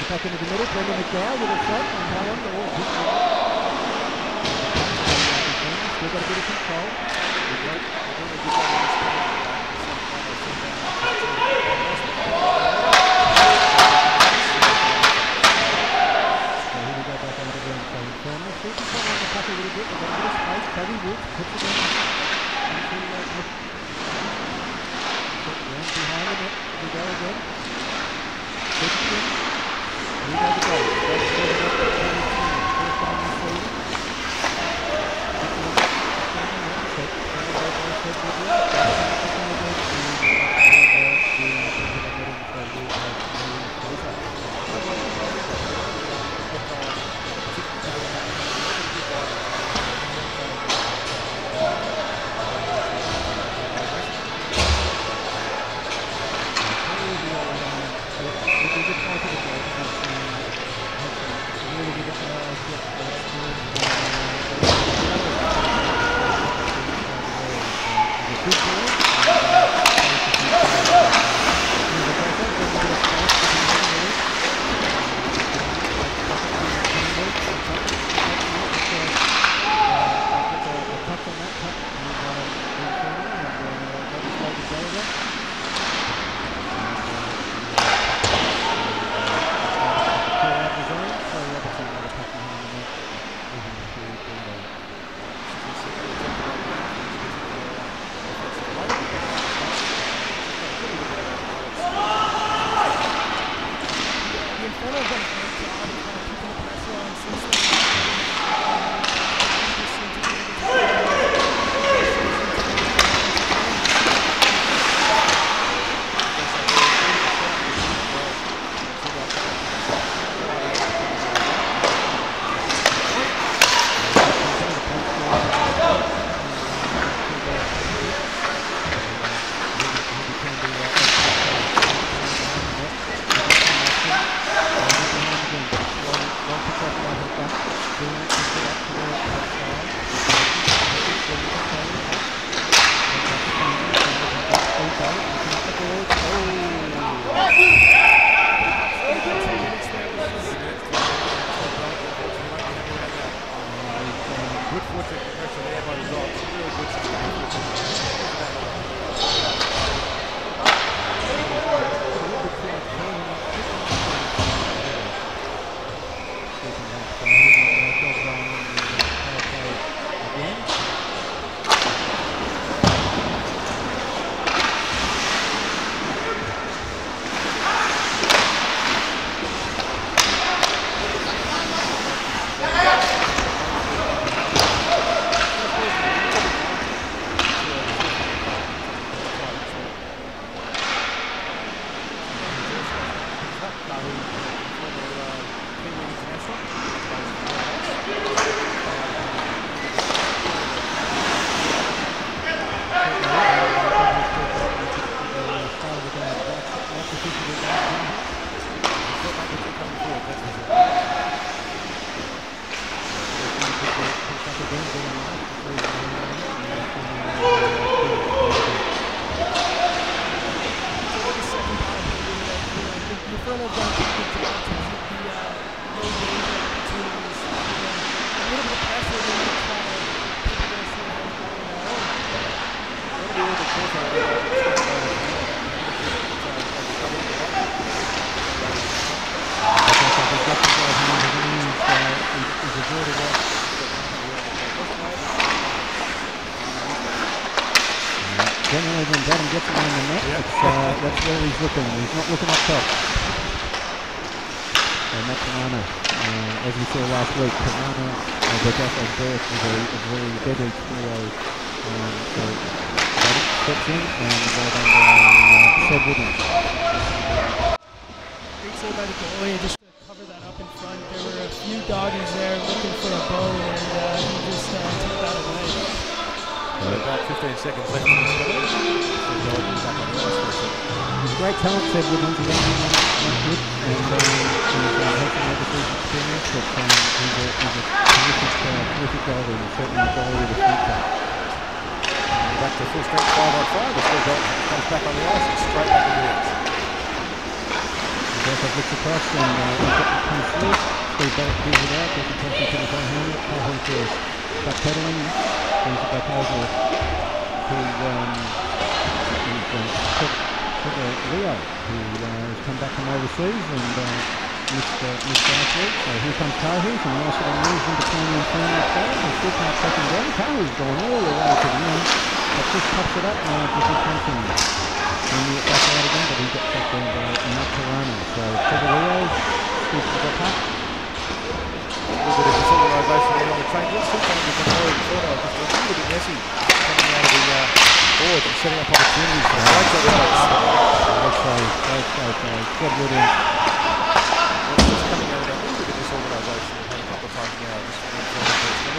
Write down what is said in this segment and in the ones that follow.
back into the middle. Brendan McDowell with a shot on that one. Still got a bit of control. Inferno still controlling the puck a little bit. They've got a bit of space. Toby Woods puts it in. Behind the net. We go again. Puts it in. Here we go the goal. First time this season. Generally, when Adam gets around the net, that's where he's looking. He's not looking up top. So Matt Pomano, as we saw last week, Pomano, Bagasso Burke was a very deadly trio. So Adam steps in and well done by Seb Williams. Great save by the goalie, just to cover that up in front. There were a few doggies there looking for a bow, and he just took that away. About 15 seconds left in this game. He's a great talent, Seb Woodlands, again, not good, and he's had some overseas experience, but he's a terrific goalie, and certainly a goalie of the future. Back to full strength 5-on-5, the still comes back on the ice and straight back in the ice. Best Joseph looks across and comes through. Steve Barrett gives it out. Gets across into the front hand. Calhoun is backpedaling. Brings it back over to Leo, who has come back from overseas and missed last week. So here comes Calhoun, and nice little moves in between the Inferno players. He still can't track him down. Calhoun's gone all the way to the end, but just pops it up now to his attention. And he gets back out again, but he got tracked down by Matt Corona. So to the Leo, scoops the puck. A little bit of disorganisation there on the changes. Still trying to control the Inferno. Just a little bit messy coming out of the board and setting up opportunities for the Great save. Good Williams. Just coming out of a little bit of disorganisation. We've had a couple of times now. Just for the Inferno.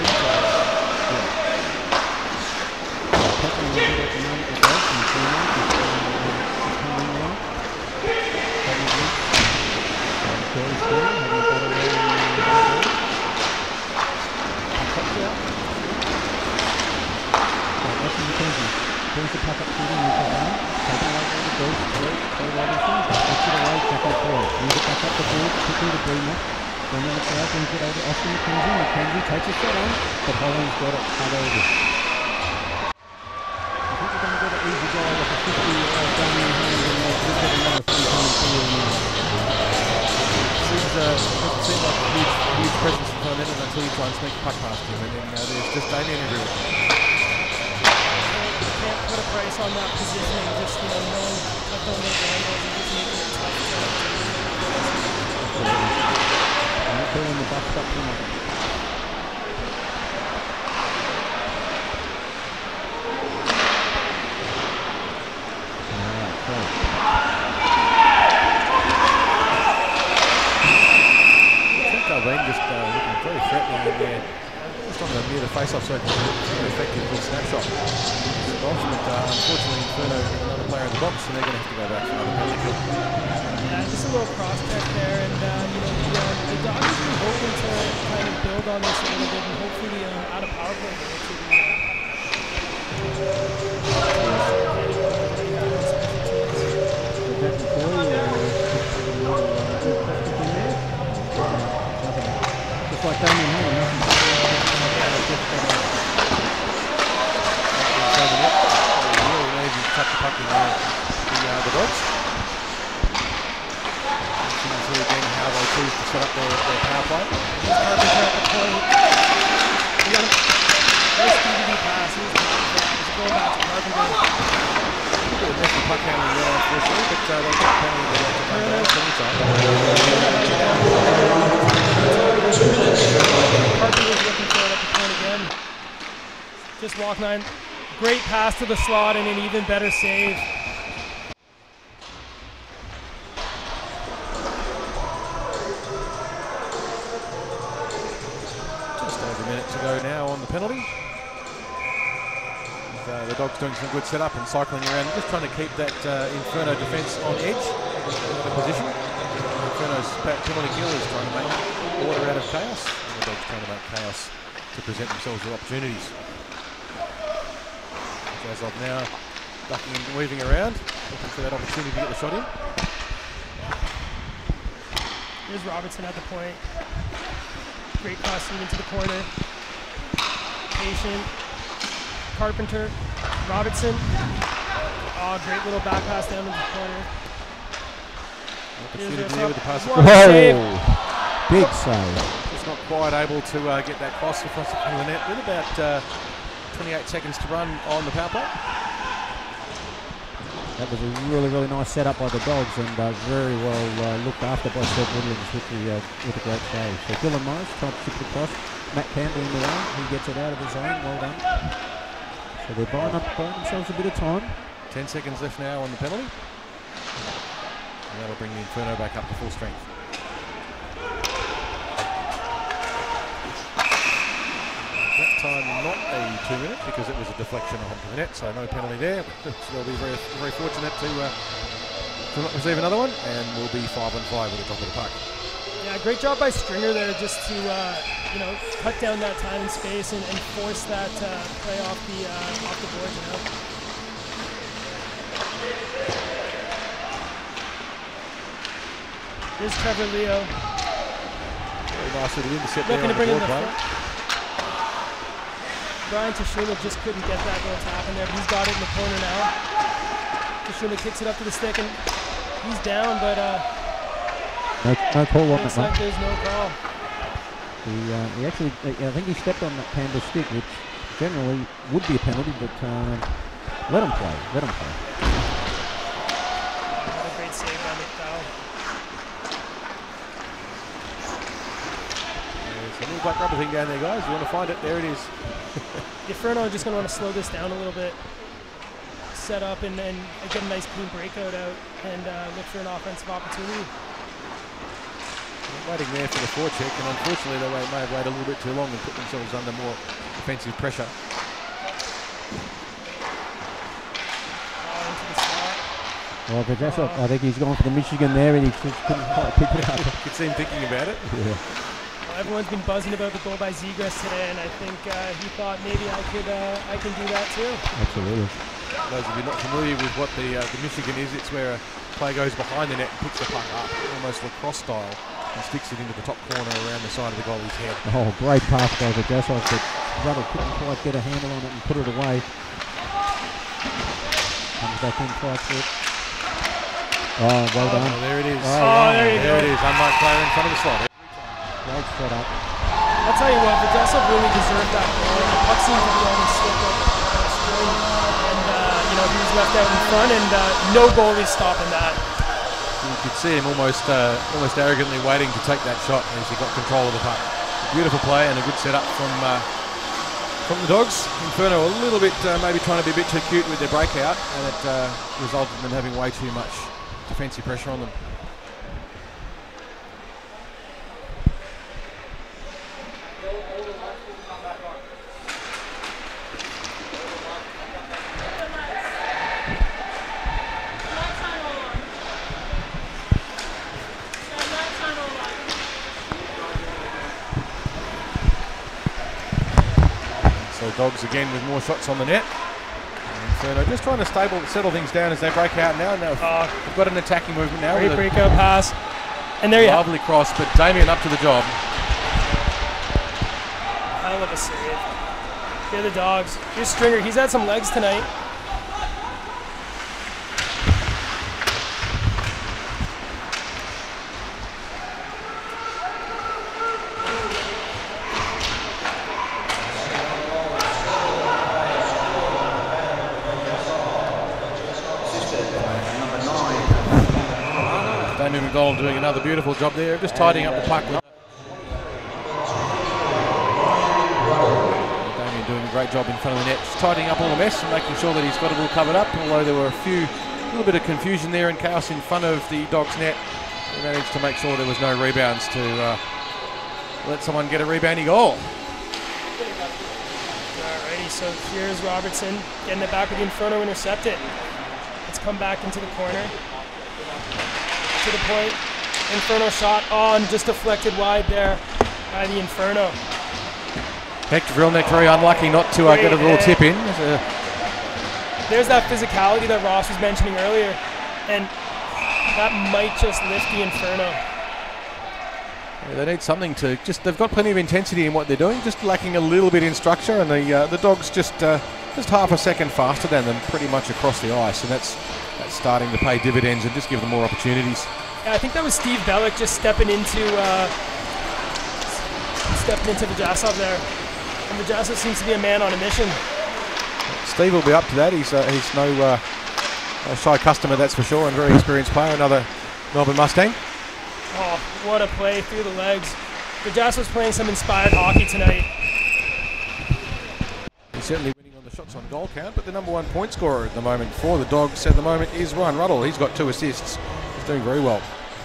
Tackling a bit at the moment with that. Inferno is coming now. Corey still having a battle there in the ball. Puck's out. Watching McKenzie. Brings the puck up to the neutral line. Taking away all the goals. Corey Robinson. Puts it away. Back and forth. Brings it back up the board. Quickly to Bremer. Then on the crowd. Brings it over to Austin McKenzie. McKenzie takes a shot on. But Holland's got it cut over. I think we're going to get an easy goal with a 50-year-old gun in hand and we'll get another free time field now. Doesn't seem like a huge presence for Clement until you try and sneak a puck past him, and then there's just Damien everywhere. You can't put a price on that positioning, just knowing cut down those angles and just making it tough to I'm not pulling the box up too much. Just looking very threatening in there. Just on the near the face-off circle. Very effective little snapshot. But unfortunately, Inferno have another player in the box, and they're going to have to go back for another penalty kill. Yeah, just a little cross-check there, and the Dogs have been hoping to kind of build on this a little bit, and hopefully out of power play to just like Damien Holland, really easy to touch the puck in the Dogs. Seems here again how they choose to set up their power play. Carpenter at the point. He got a nice DVD pass. He's going back to Carpenter. A bit of messy puck handling there, unfortunately, but they got penalty to come down anytime. Carpenter's looking for it at the point again. Just walk 9. Great pass to the slot and an even better save. Just over a minute to go now on the penalty. The Dogs doing some good setup and cycling around, just trying to keep that Inferno defence on edge, the position. Inferno's penalty kill is trying to make order out of chaos, and the Dogs trying to make chaos to present themselves with opportunities. As of now, ducking and weaving around, looking for that opportunity to get the shot in. Here's Robertson at the point. Great cross into the corner. Patient. Carpenter. Robertson. Oh, great little back pass down into the corner. Opportunity there with the pass. Big save. Just not quite able to get that cross across the net with about 28 seconds to run on the power play. That was a really, really nice setup by the Dogs and very well looked after by Seth Williams with a great save. So Dylan Morris trying to chip it across. Matt Campbell in the way. He gets it out of the zone. Well done. So they're buying themselves a bit of time. 10 seconds left now on the penalty. And that'll bring the Inferno back up to full strength. That time not a 2-minute because it was a deflection onto the net, so no penalty there. They'll be very, very fortunate to not receive another one, and we'll be 5-5 with the top of the puck. Yeah, great job by Stringer there, just to cut down that time and space and force that play off the boards and out. Here's Trevor Leo. Very nice little intercept there Looking on to bring the in board the play. Brian Tashuma just couldn't get that little tap in there, but he's got it in the corner now. Tashuma kicks it up to the stick, and he's down, but no call on looks it, like mate. there's no call. He actually, I think he stepped on that canvas stick, which generally would be a penalty, but let him play. Let him play. Another great save by McDowell. There's a little black rubber thing down there, guys. You want to find it? There it is. Inferno are just going to want to slow this down a little bit, set up, and then get a nice clean breakout out, and look for an offensive opportunity. Waiting there for the forecheck, and unfortunately they may have waited a little bit too long and put themselves under more defensive pressure. Into the slot. Well, but that's I think he's gone for the Michigan there, and he just couldn't quite pick it up. Could see him thinking about it. Yeah. Well, everyone's been buzzing about the goal by Zegras today, and I think he thought maybe I can do that too. Absolutely. Those of you not familiar with what the Michigan is, it's where a player goes behind the net and picks the puck up, almost lacrosse style, and sticks it into the top corner around the side of the goalie's head. Oh, great pass by the Jasov, but Ruddle couldn't quite get a handle on it and put it away. Comes back in, fights for it. Oh, well done. There it is. Oh, there you go. There it is. Unmarked player in front of the slot. Great setup. I'll tell you what, the Jasov really deserved that goal. The puck seemed to be on his stick up the string, and he was left out in front, and no goalie stopping that. You could see him almost arrogantly waiting to take that shot as he got control of the puck. A beautiful play and a good setup from the Dogs. Inferno a little bit maybe trying to be a bit too cute with their breakout, and it resulted in them having way too much defensive pressure on them. So Dogs again with more shots on the net. Inferno just trying to settle things down as they break out now. Now we've got an attacking movement now. Great breakout pass. And there you have it. Lovely cross, but Damien up to the job. Hell of a save. Here are the Dogs. Here's Stringer. He's had some legs tonight. Damien McDonald doing another beautiful job there, just tidying up the puck. Damien doing a great job in front of the net, just tidying up all the mess and making sure that he's got it all covered up, although there were a little bit of confusion there and chaos in front of the Dogs net. They managed to make sure there was no rebounds to let someone get a rebounding goal. Alrighty, so here's Robertson getting it back with the Inferno, intercept it. Let's come back into the corner. To the point. Inferno shot on, just deflected wide there by the Inferno. Hector Vrilnek very unlucky not to get a little tip in. There's that physicality that Ross was mentioning earlier, and that might just lift the Inferno. Yeah, they need something to they've got plenty of intensity in what they're doing, just lacking a little bit in structure, and the Dogs just half a second faster than them pretty much across the ice, and that's starting to pay dividends and just give them more opportunities. Yeah, I think that was Steve Bellick just stepping into the Jasov there, and the Jasov seems to be a man on a mission. Steve will be up to that. He's no shy customer, that's for sure, and very experienced player. Another Melbourne Mustang. Oh, what a play through the legs. The Jasov's playing some inspired hockey tonight. He's certainly winning on the shots on goal count, but the number one point scorer at the moment for the Dogs at the moment is Ryan Ruddle. He's got 2 assists. He's doing very well.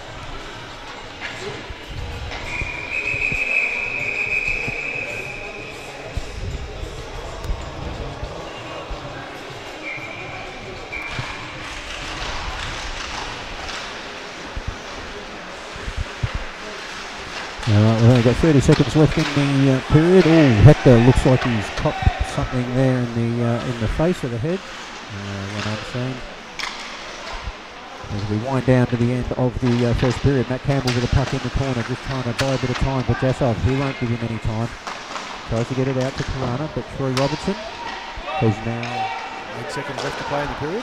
Alright, we've only got 30 seconds left in the period. Oh, Hector looks like he's copped something there in the face of the head. One unseen. As we wind down to the end of the first period, Matt Campbell with a puck in the corner, just trying to buy a bit of time for Jasov. He won't give him any time. Tries to get it out to Karana, but Troy Robertson, who's now 8 seconds left to play in the period.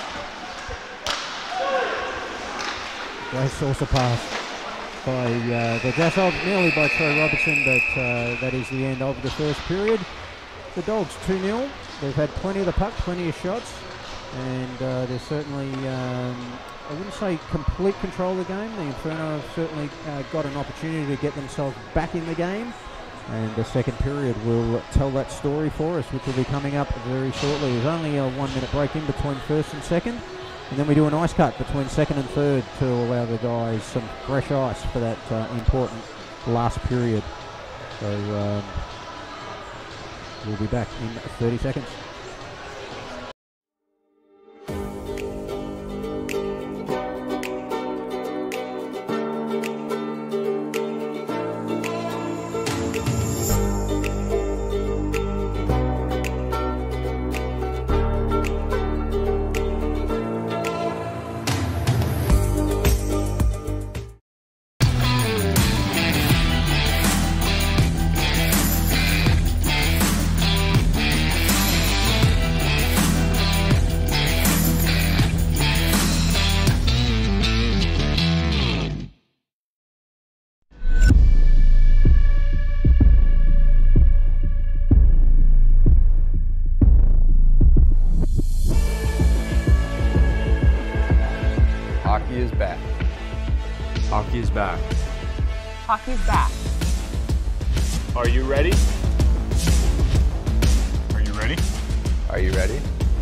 Great saucer pass by the Jasov, nearly by Troy Robertson, but that is the end of the first period. The Dogs 2-0. They've had plenty of the puck, plenty of shots, and they're certainly, I wouldn't say complete control of the game. The Inferno have certainly got an opportunity to get themselves back in the game, and the second period will tell that story for us, which will be coming up very shortly. There's only a 1 minute break in between first and second, and then we do an ice cut between second and third to allow the guys some fresh ice for that important last period. So we'll be back in 30 seconds. Hockey is back. Hockey is back. Hockey's back. Are you ready? Are you ready? Are you ready?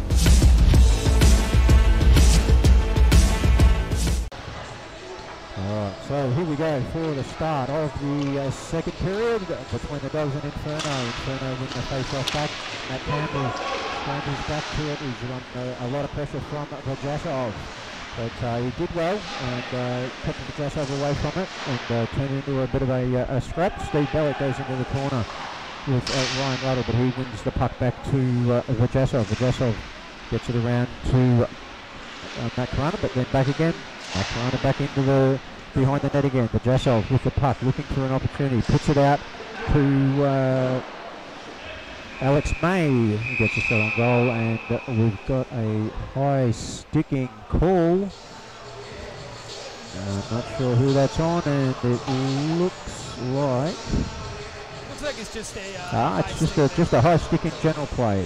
Alright, so here we go for the start of the second period between the Dogs and Inferno. Inferno win the face-off back. Matt Campbell scrambles back to it. He's on a lot of pressure from Vajasov. But he did well and kept Vajasov away from it and turned into a bit of a scrap. Steve Bellick goes into the corner with Ryan Ruddle, but he wins the puck back to Vajasov. Vajasov gets it around to Matt Karana, but then back again. Matt Karana back into the behind the net again. Vajasov with the puck, looking for an opportunity, puts it out to Alex May. He gets a shot on goal, and we've got a high sticking call. Not sure who that's on, and it looks like it's just a it's just a high sticking general play.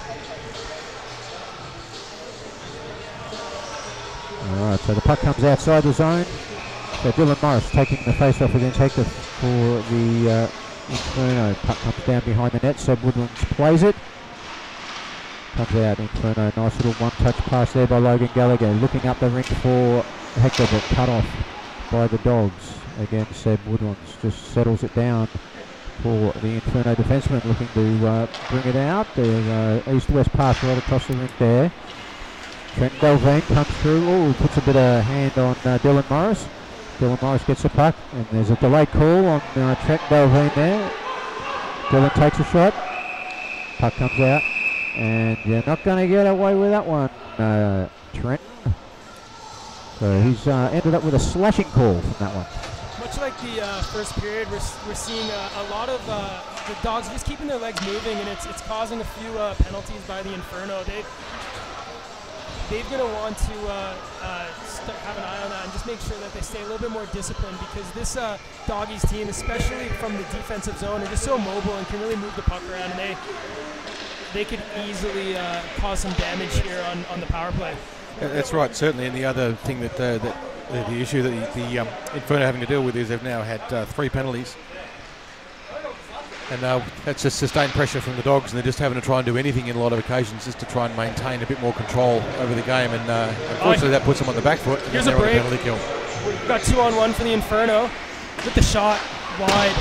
All right, so the puck comes outside the zone. So Dylan Morris taking the face-off against Hector for the Inferno. Puck comes down behind the net. Seb Woodlands plays it. Comes out Inferno. Nice little one-touch pass there by Logan Gallagher. Looking up the rink for Hector, but cut off by the Dogs. Again, Seb Woodlands just settles it down for the Inferno defenseman, looking to bring it out. There's east-west pass right across the rink there. Trent Delvine comes through. Oh, puts a bit of hand on Dylan Morris. Dylan Morris gets the puck, and there's a delayed call on Trent Delvine there. Dylan takes a shot. Puck comes out, and you're not going to get away with that one, Trent. So he's ended up with a slashing call from that one. Much like the first period, we're seeing a lot of the Dogs just keeping their legs moving, and it's causing a few penalties by the Inferno. They're going to want to have an eye on that and just make sure that they stay a little bit more disciplined, because this Doggies team, especially from the defensive zone, are just so mobile and can really move the puck around, and they could easily cause some damage here on the power play. That's right, certainly. And the other thing that the issue that the Inferno having to deal with is they've now had 3 penalties. And that's just sustained pressure from the Dogs, and they're just having to try and do anything in a lot of occasions just to try and maintain a bit more control over the game. And unfortunately, that puts them on the back foot. Here's a break. Penalty kill. We've got 2-on-1 for the Inferno with the shot wide.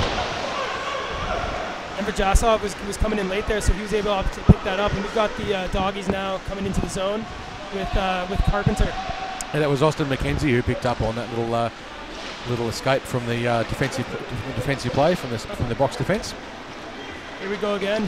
And Vajasov was coming in late there, so he was able to pick that up. And we've got the Doggies now coming into the zone with Carpenter. And that was Austin McKenzie who picked up on that little escape from the defensive play from the box defence. Here we go again.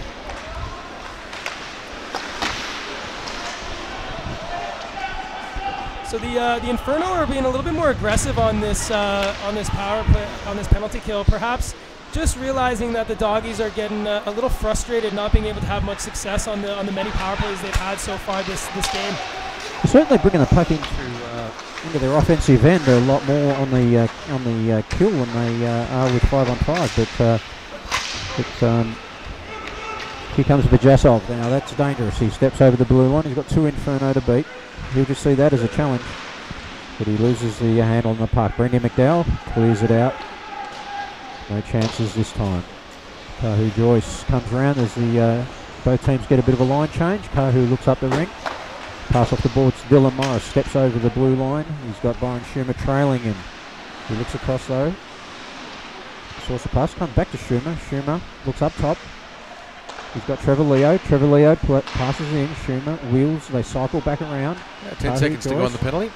So the Inferno are being a little bit more aggressive on this power play, on this penalty kill, perhaps just realizing that the doggies are getting a little frustrated, not being able to have much success on the many power plays they've had so far this game. Certainly bringing the puck into their offensive end a lot more on the kill than they are with 5-on-5. But here comes Vajasov. Now that's dangerous. He steps over the blue line. He's got 2 Inferno to beat. He'll just see that as a challenge. But he loses the handle on the puck. Brendan McDowell clears it out. No chances this time. Kahu Joyce comes around as both teams get a bit of a line change. Kahu looks up the rink. Pass off the boards. Dylan Morris steps over the blue line. He's got Byron Schumer trailing him. He looks across though. Source of pass. Comes back to Schumer. Schumer looks up top. He's got Trevor Leo. Trevor Leo passes in. Schumer wheels. They cycle back around. 10 seconds to go on the penalty.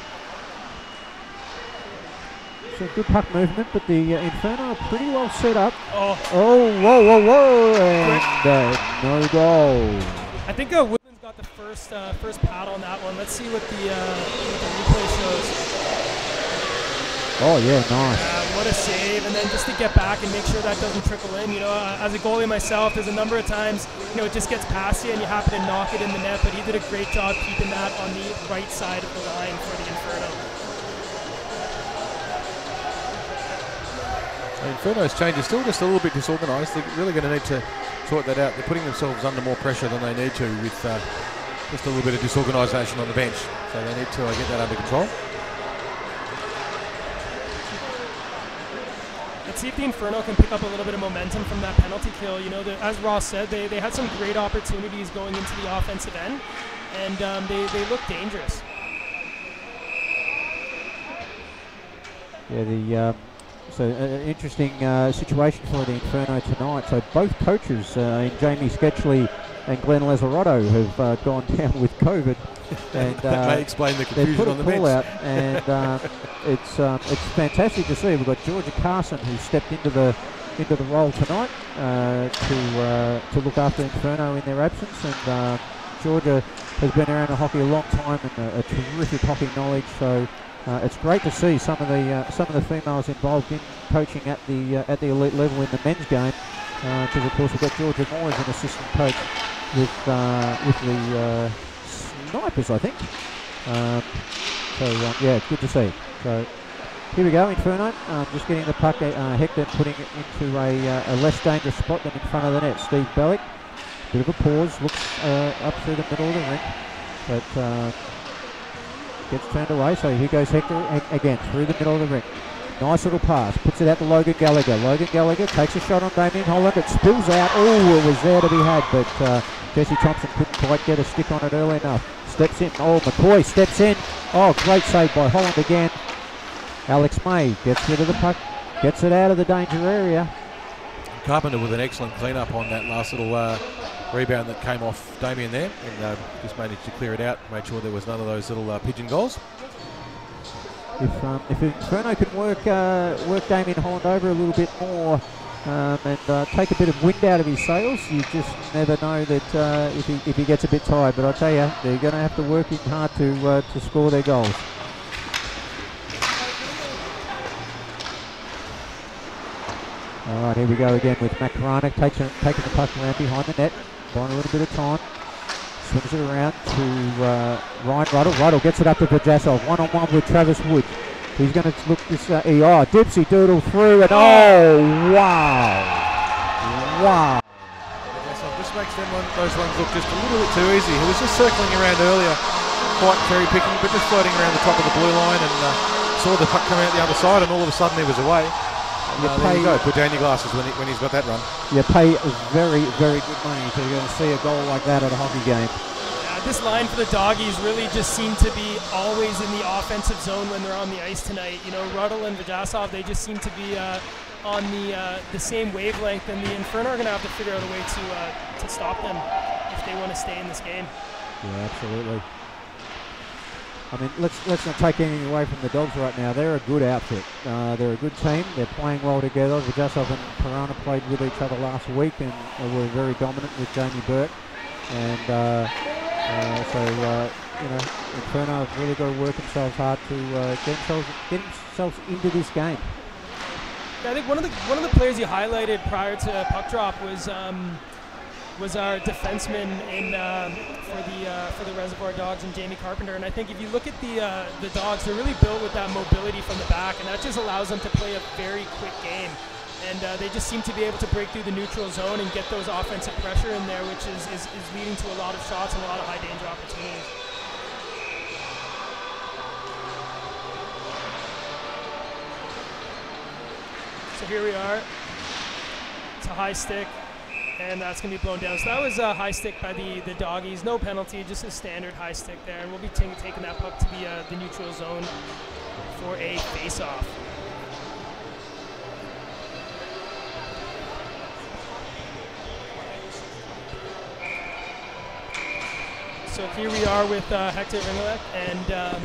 So good puck movement, but the Inferno are pretty well set up. Oh, whoa, and no goal. I think Woodland's got the first pad on that one. Let's see what the replay shows. Oh yeah, nice. What a save, and then just to get back and make sure that doesn't trickle in. You know, as a goalie myself, there's a number of times, you know, it just gets past you and you happen to knock it in the net, but he did a great job keeping that on the right side of the line for the Inferno. The Inferno's change is still just a little bit disorganised. They're really going to need to sort that out. They're putting themselves under more pressure than they need to with just a little bit of disorganisation on the bench. So they need to get that under control. Let's see if the Inferno can pick up a little bit of momentum from that penalty kill. You know, as Ross said, they had some great opportunities going into the offensive end, and they look dangerous. Yeah, so an interesting situation for the Inferno tonight. So both coaches, in Jamie Sketchley and Glenn Lazaretto, have gone down with COVID. And that may explain the confusion on the bench. Out, and it's fantastic to see. We've got Georgia Carson, who stepped into the role tonight to look after Inferno in their absence. And Georgia has been around the hockey a long time and a terrific hockey knowledge. So it's great to see some of the females involved in coaching at the elite level in the men's game. Because of course we've got Georgia Moore as an assistant coach with the Snipers, I think. Yeah, it's good to see. So here we go, Inferno. Just getting the puck. Hector putting it into a less dangerous spot than in front of the net. Steve Bellick, bit of a pause, looks up through the middle of the rink, but gets turned away. So here goes Hector again through the middle of the rink. Nice little pass, puts it out to Logan Gallagher. Logan Gallagher takes a shot on Damien Holland. It spills out. Oh, it was there to be had, but Jesse Thompson couldn't quite get a stick on it early enough. Steps in. Oh, McCoy steps in. Oh, great save by Holland again. Alex May gets rid of the puck, gets it out of the danger area. Carpenter with an excellent clean-up on that last little rebound that came off Damien there, and just managed to clear it out, made sure there was none of those little pigeon goals. If Inferno can work Damien Holland over a little bit more and take a bit of wind out of his sails, you just never know that if he gets a bit tired. But I tell you, they're going to have to work him hard to score their goals. All right, here we go again with Makarana taking the puck around behind the net, buying a little bit of time. Swings it around to Ryan Ruddle. Ruddle gets it up to Vajasov. One-on-one with Travis Wood. He's going to look this... Dipsy doodle through and... Oh, wow. Wow. Vajasov just makes those ones look just a little bit too easy. He was just circling around earlier, quite cherry-picking, but just floating around the top of the blue line, and saw the puck come out the other side, and all of a sudden he was away. There you go. Put down your glasses when he's got that run. You pay very, very good money if you're going to see a goal like that at a hockey game. This line for the Doggies really just seem to be always in the offensive zone when they're on the ice tonight. You know, Ruddle and Vajasov, they just seem to be on the same wavelength, and the Inferno are going to have to figure out a way to stop them if they want to stay in this game. Yeah, absolutely. I mean, let's not take anything away from the Dogs right now. They're a good outfit. They're a good team. They're playing well together. Vajasov and Karana played with each other last week and were very dominant with Jamie Burke. And so Inferno have really got to work themselves hard to get themselves into this game. Yeah, I think one of the players you highlighted prior to puck drop was our defenseman for the Reservoir Dogs and Jamie Carpenter. And I think if you look at the Dogs, they're really built with that mobility from the back, and that just allows them to play a very quick game. And they just seem to be able to break through the neutral zone and get those offensive pressure in there, which is leading to a lot of shots and a lot of high danger opportunities. So here we are. It's a high stick, and that's going to be blown down. So that was a high stick by the Doggies. No penalty, just a standard high stick there. And we'll be taking that puck to the neutral zone for a face-off. So here we are with Hector Ringelek and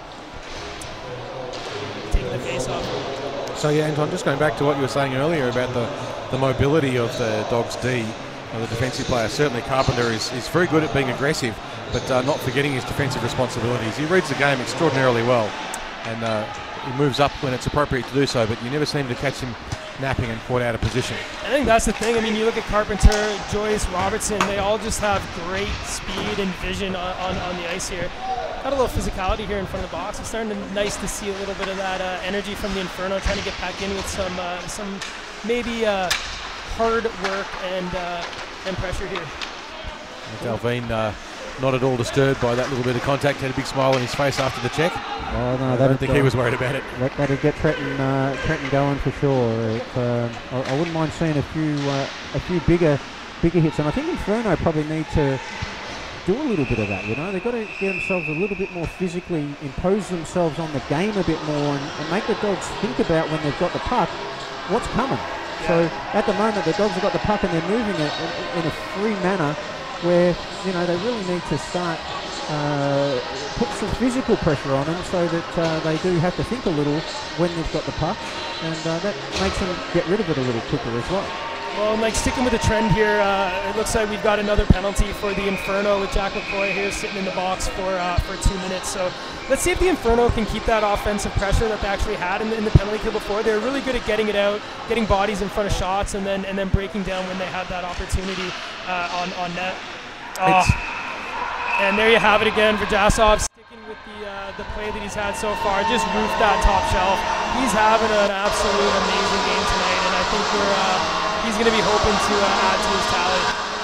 taking the face-off. So yeah, Anton, just going back to what you were saying earlier about the mobility of the Dogs D, the defensive player. Certainly Carpenter is very good at being aggressive, but not forgetting his defensive responsibilities. He reads the game extraordinarily well, and he moves up when it's appropriate to do so, but you never seem to catch him napping and caught out of position. I think that's the thing. I mean, you look at Carpenter, Joyce, Robertson, they all just have great speed and vision on the ice here. Got a little physicality here in front of the box. It's starting to nice to see a little bit of that energy from the Inferno, trying to get back in with some maybe hard work and pressure here. Dalveen not at all disturbed by that little bit of contact. Had a big smile on his face after the check. Oh, no, I don't think he was worried about it. That'd get Trenton going for sure. I wouldn't mind seeing a few bigger hits, and I think Inferno probably need to do a little bit of that. They've got to get themselves a little bit more physically, impose themselves on the game a bit more, and make the Dogs think about when they've got the puck, what's coming. Yeah. So at the moment, the Dogs have got the puck and they're moving it in a free manner, where they really need to start put some physical pressure on them, so that they do have to think a little when they've got the puck, and that makes them get rid of it a little quicker as well. Well, sticking with the trend here, it looks like we've got another penalty for the Inferno with Jack McCoy here sitting in the box for 2 minutes. So let's see if the Inferno can keep that offensive pressure that they actually had in the penalty kill before. They were really good at getting it out, getting bodies in front of shots, and then breaking down when they had that opportunity on net. Oh. And there you have it again for Jasov, sticking with the play that he's had so far. Just roofed that top shelf. He's having an absolute amazing game tonight, and I think he's going to be hoping to add to his tally.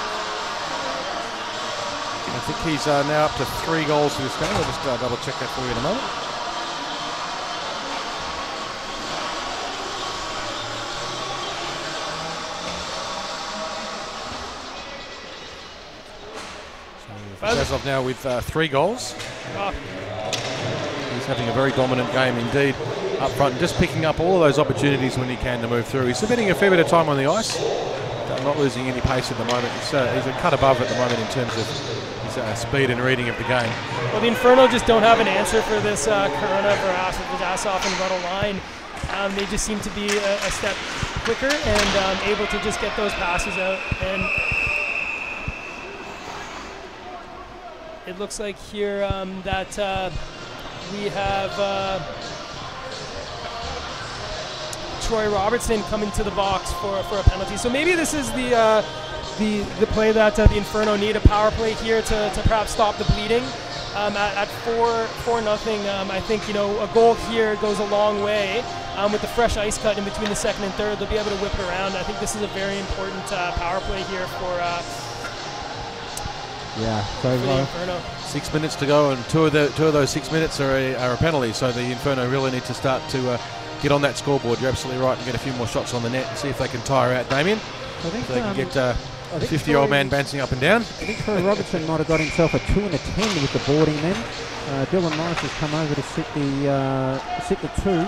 I think he's now up to 3 goals for this game. We'll just double check that for you in a moment. Jasov now with 3 goals. Oh. He's having a very dominant game indeed up front, and just picking up all of those opportunities when he can to move through. He's spending a fair bit of time on the ice, not losing any pace at the moment. He's a cut above at the moment in terms of his speed and reading of the game. Well, the Inferno just don't have an answer for this Corona, Jasov, and Ruddle line. They just seem to be a step quicker and able to just get those passes out. And it looks like here that we have Troy Robertson coming to the box for a penalty. So maybe this is the play that the Inferno need, a power play here to perhaps stop the bleeding. At 4-0, I think a goal here goes a long way. With the fresh ice cut in between the second and third, they'll be able to whip it around. I think this is a very important power play here for the Inferno. 6 minutes to go, and two of those 6 minutes are a penalty. So the Inferno really need to start to get on that scoreboard. You're absolutely right, and get a few more shots on the net and see if they can tire out Damien. I think so they can get the 50-year-old man bouncing up and down. I think Troy Robertson might have got himself a 2 and a 10 with the boarding then. Dylan Morris has come over to sit the 2.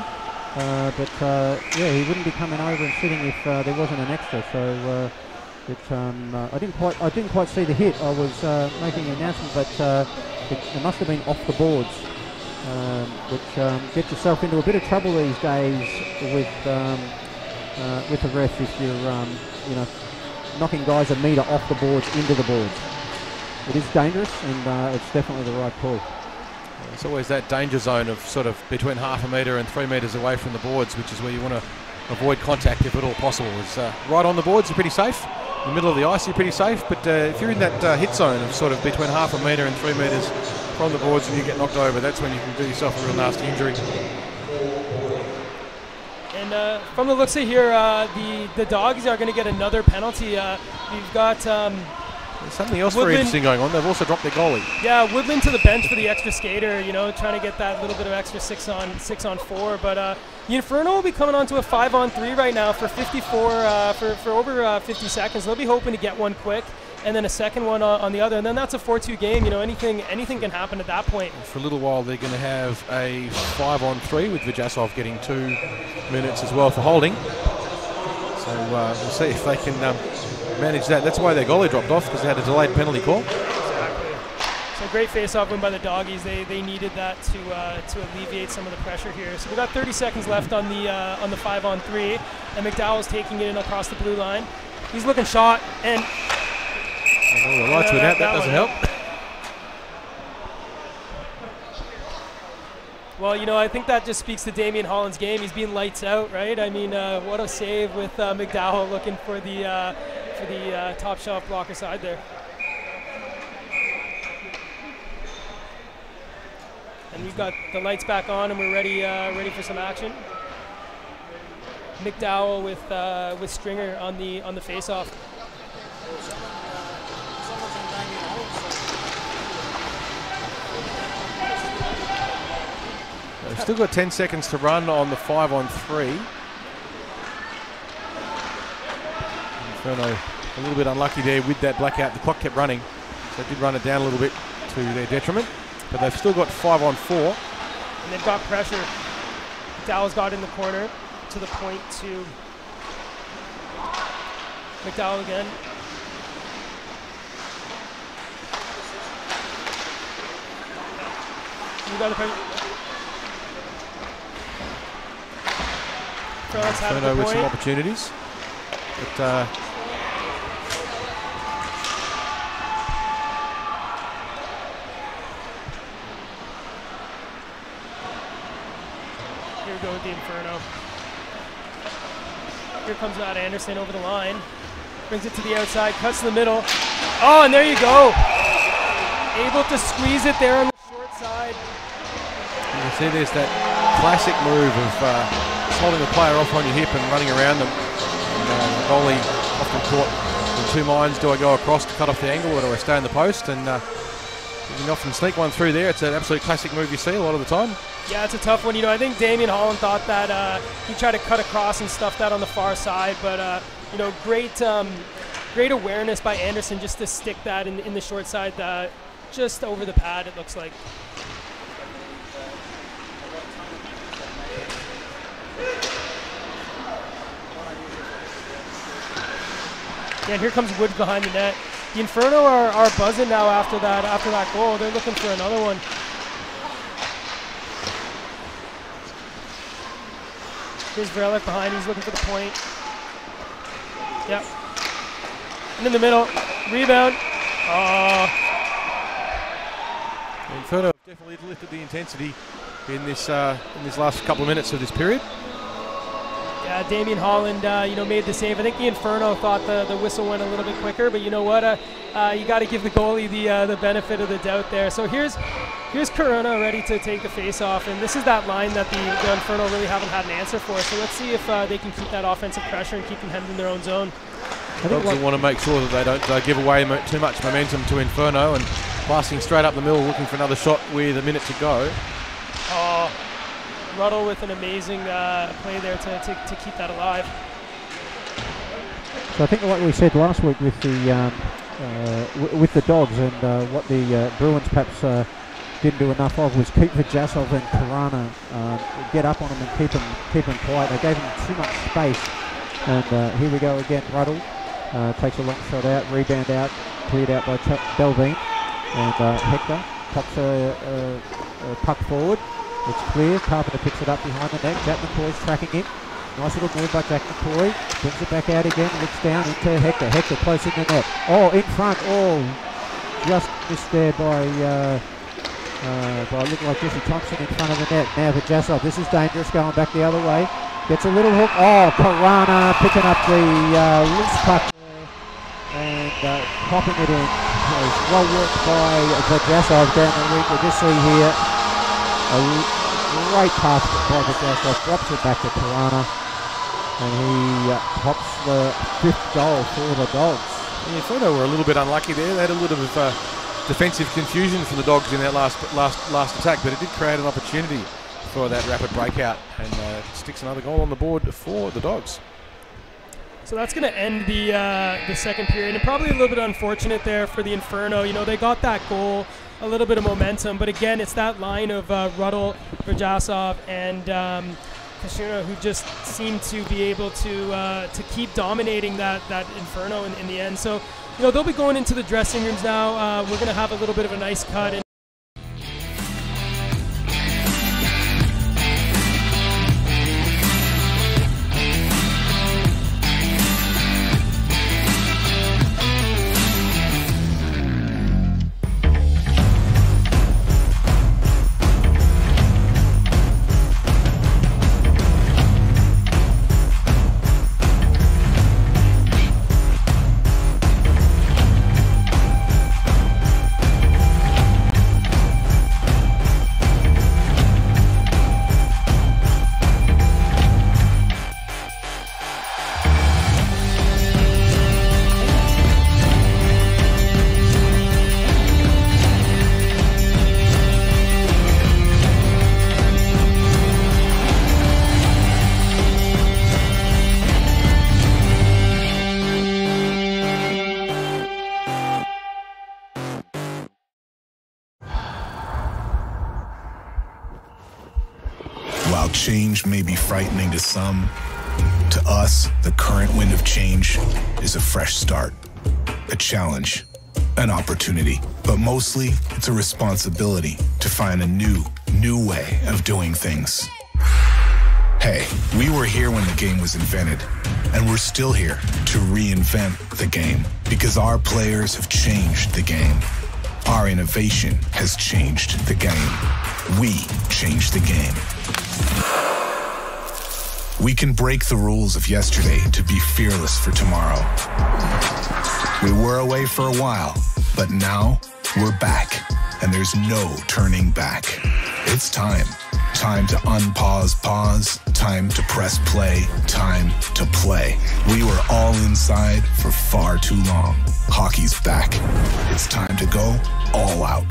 He wouldn't be coming over and sitting if there wasn't an extra. So I didn't quite see the hit. I was making an announcement, but it must have been off the boards, which gets yourself into a bit of trouble these days with the ref if you're knocking guys a metre off the boards into the boards. it is dangerous, and it's definitely the right call. It's always that danger zone of sort of between 1/2 metre and 3 metres away from the boards, which is where you want to avoid contact if at all possible. It's right on the boards, you're pretty safe. In the middle of the ice, you're pretty safe. But if you're in that hit zone of sort of between 1/2 metre and 3 metres from the boards and you get knocked over, that's when you can do yourself a real nasty injury. And from the looks of here, the Dogs are going to get another penalty. We've got There's something else Woodland, very interesting going on. They've also dropped their goalie. Yeah, Woodland to the bench for the extra skater, you know, trying to get that little bit of extra 6-on-4. But the Inferno will be coming on to a 5-on-3 right now for 54, for over 50 seconds. They'll be hoping to get one quick, and then a second one on the other, and then that's a 4-2 game. You know, anything can happen at that point. For a little while, they're going to have a 5-on-3 with Vijasov getting 2 minutes as well for holding. So we'll see if they can manage that. That's why their goalie dropped off, because they had a delayed penalty call. Exactly. So great face-off win by the Doggies. They needed that to alleviate some of the pressure here. So we got 30 seconds left on the 5-on-3, and McDowell's taking it in across the blue line. He's looking shot, and the lights went out. That doesn't help. Well, you know, I think that just speaks to Damian Holland's game. He's being lights out, right? I mean, what a save with McDowell looking for the top shelf blocker side there. And we've got the lights back on, and we're ready for some action. McDowell with Stringer on the face-off. They've still got 10 seconds to run on the 5-on-3. Inferno a little bit unlucky there with that blackout. The clock kept running, so they did run it down a little bit to their detriment. But they've still got 5-on-4. And they've got pressure. McDowell's got in the corner to the point to McDowell again. You got the pressure. Inferno with some opportunities. But here we go with the Inferno. Here comes Matt Anderson over the line. Brings it to the outside, cuts to the middle. Oh, and there you go. Able to squeeze it there on the short side. You can see there's that classic move of holding the player off on your hip and running around them. And the goalie often caught in two minds. Do I go across to cut off the angle, or do I stay in the post? And you can often sneak one through there. It's an absolute classic move you see a lot of the time. Yeah, it's a tough one. You know, I think Damian Holland thought that he tried to cut across and stuff that on the far side, but you know, great awareness by Anderson just to stick that in the short side, just over the pad. It looks like. Yeah, and here comes Woods behind the net. The Inferno are buzzing now after that goal. They're looking for another one. Here's Verlick behind. He's looking for the point. Yep. And in the middle, rebound. Oh. Inferno definitely lifted the intensity in this last couple of minutes of this period. Yeah, Damian Holland, you know, made the save. I think the Inferno thought the whistle went a little bit quicker, but you know what? You got to give the goalie the benefit of the doubt there. So here's Corona ready to take the face-off, and this is that line that the Inferno really haven't had an answer for. So let's see if they can keep that offensive pressure and keep them headed in their own zone. I think they want to make sure that they don't give away too much momentum to Inferno, and passing straight up the middle, looking for another shot with a minute to go. Oh. Ruddle with an amazing play there to keep that alive. So I think like we said last week with the Dogs, and what the Bruins perhaps didn't do enough of was keep Vijasov and Karana, get up on them and keep them quiet. They gave them too much space, and here we go again. Ruddle takes a long shot out, rebound out, cleared out by Delvine, and Hector pops a puck forward. It's clear. Carpenter picks it up behind the net. Jack McCoy's tracking him. Nice little move by Jack McCoy. Brings it back out again. Looks down into Hector. Hector close in the net. Oh, in front. Oh, just missed there by looking like Jesse Thompson in front of the net. Now Vajasov, this is dangerous, going back the other way. Gets a little hook. Oh, Piranha picking up the loose puck and popping it in. Well worked by Vajasov down the rink. We just see here a great pass by Vajasov, drops it back to Piranha, and he pops the 5th goal for the Dogs. Yeah, Inferno were a little bit unlucky there. They had a little bit of defensive confusion for the Dogs in that last attack, but it did create an opportunity for that rapid breakout, and sticks another goal on the board for the Dogs. So that's going to end the second period, and probably a little bit unfortunate there for the Inferno. You know, they got that goal, a little bit of momentum, but again, it's that line of Ruddle, Vajasov, and Kashuna who just seem to be able to keep dominating that Inferno in the end. So, you know, they'll be going into the dressing rooms now. We're going to have a little bit of a nice cut. While change may be frightening to some, to us, the current wind of change is a fresh start, a challenge, an opportunity. But mostly, it's a responsibility to find a new way of doing things. Hey, we were here when the game was invented, and we're still here to reinvent the game, because our players have changed the game. Our innovation has changed the game. We changed the game. We can break the rules of yesterday to be fearless for tomorrow. We were away for a while, but now we're back, and there's no turning back. It's time. Time to unpause, pause, time to press play, time to play. We were all inside for far too long. Hockey's back. It's time to go all out.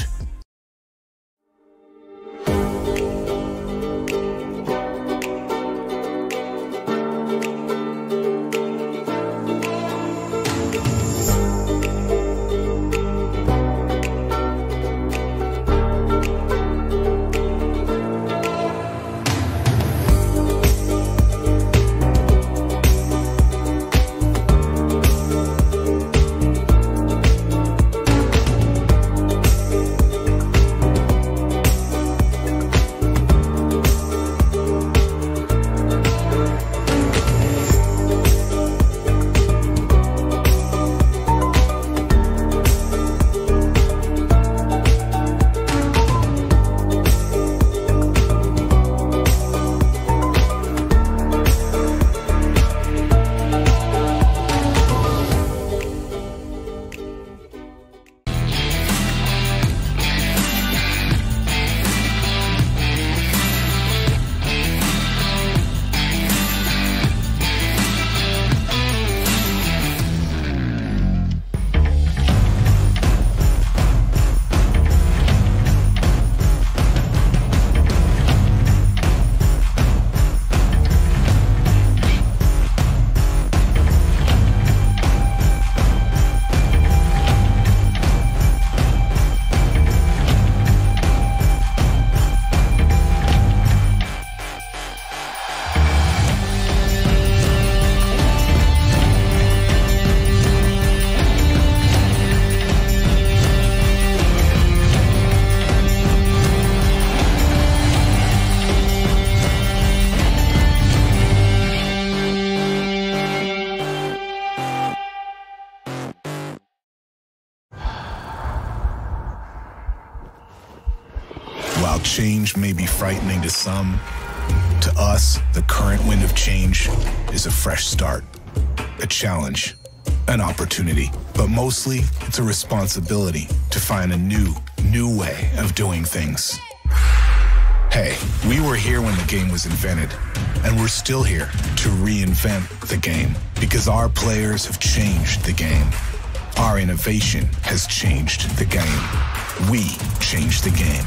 change may be frightening to some, to us, the current wind of change is a fresh start, a challenge, an opportunity, but mostly it's a responsibility to find a new way of doing things. Hey, we were here when the game was invented, and we're still here to reinvent the game because our players have changed the game. Our innovation has changed the game. We changed the game.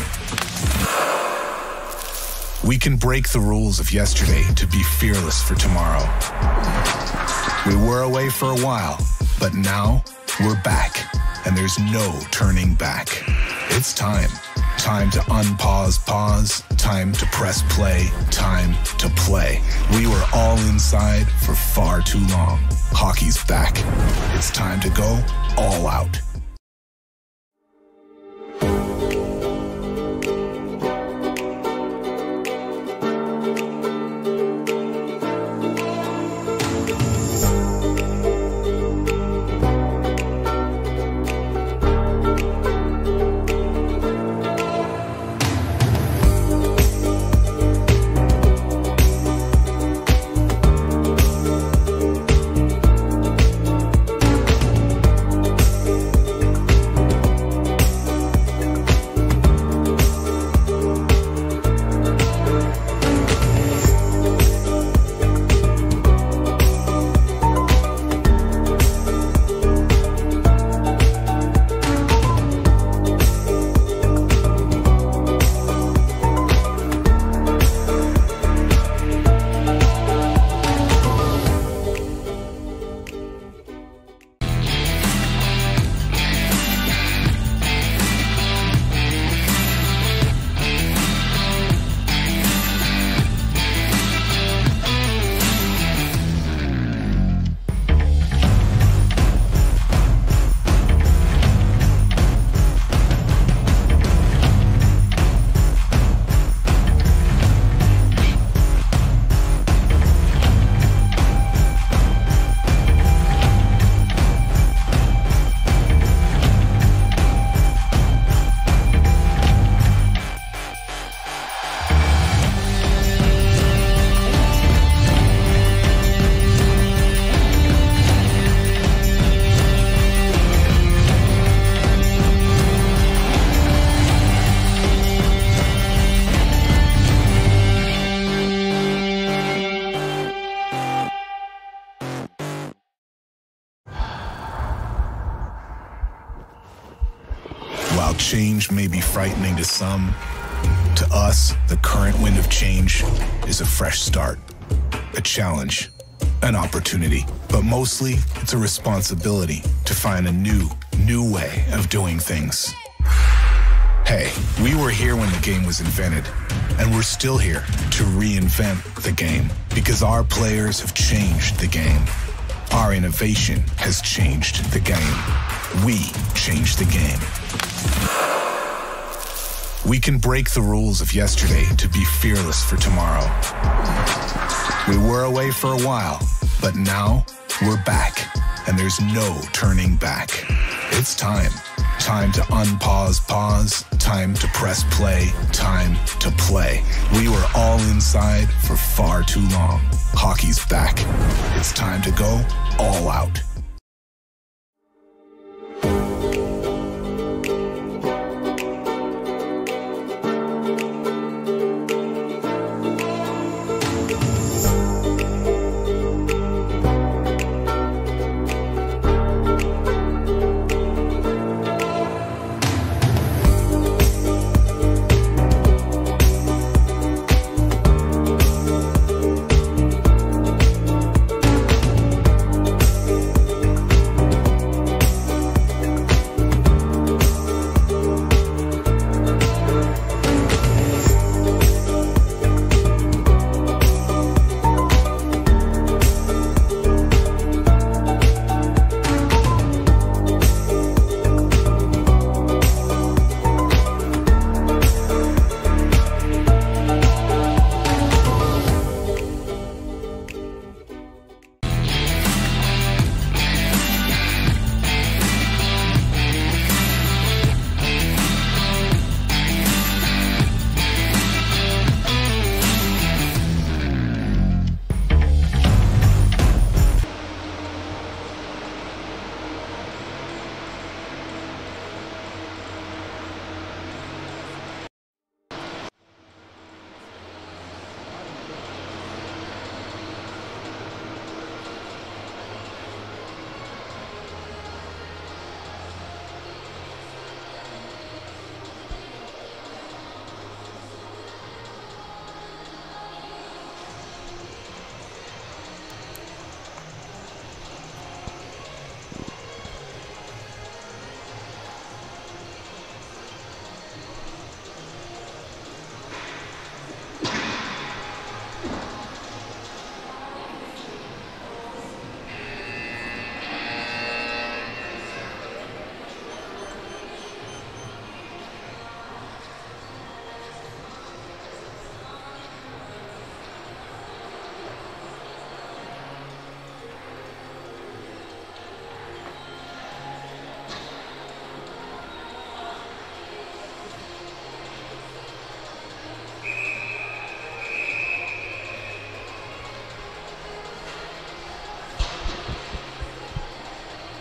We can break the rules of yesterday to be fearless for tomorrow. We were away for a while, but now we're back, and there's no turning back. It's time. Time to unpause, pause, time to press play, time to play. We were all inside for far too long. Hockey's back. It's time to go all out. While change may be frightening to some, to us, the current wind of change is a fresh start, a challenge, an opportunity, but mostly it's a responsibility to find a new way of doing things. Hey, we were here when the game was invented, and we're still here to reinvent the game because our players have changed the game. Our innovation has changed the game. We changed the game. We can break the rules of yesterday to be fearless for tomorrow. We were away for a while, but now we're back, and there's no turning back. It's time. Time to unpause, pause, time to press play, time to play. We were all inside for far too long. Hockey's back. It's time to go all out.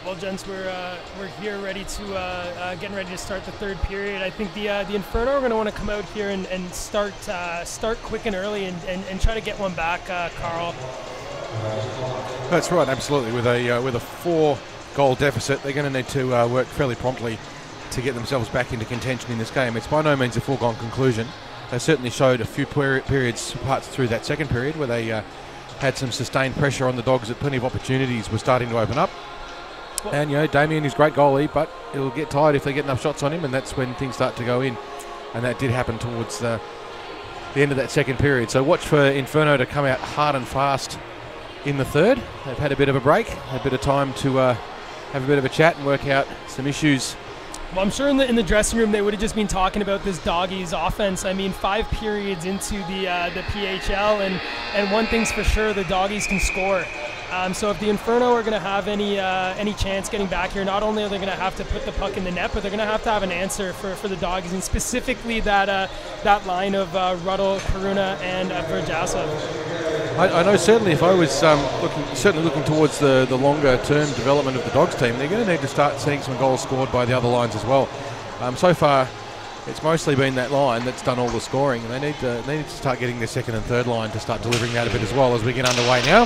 Well, gents, we're here ready to getting ready to start the third period. I think the Inferno are going to want to come out here and start quick and early and try to get one back, Carl. That's right, absolutely. With a 4-goal deficit, they're going to need to work fairly promptly to get themselves back into contention in this game. It's by no means a foregone conclusion. They certainly showed a few parts through that second period where they had some sustained pressure on the Dogs, that plenty of opportunities were starting to open up. And, Damien is a great goalie, but it'll get tired if they get enough shots on him, and that's when things start to go in. And that did happen towards the end of that second period. So watch for Inferno to come out hard and fast in the third. They've had a bit of a break, a bit of time to have a bit of a chat and work out some issues. Well, I'm sure in the dressing room they would have just been talking about this Doggies offense. I mean, 5 periods into the PHL, and one thing's for sure, the Doggies can score. So if the Inferno are going to have any chance getting back here, not only are they going to have to put the puck in the net, but they're going to have an answer for the Doggies, and specifically that line of Ruddle, Karuna, and Verjasov. I know certainly if I was looking towards the longer-term development of the Dogs team, they're going to need to start seeing some goals scored by the other lines as well. So far, it's mostly been that line that's done all the scoring, and they need to start getting their second and third line to start delivering that a bit as well as we get underway now.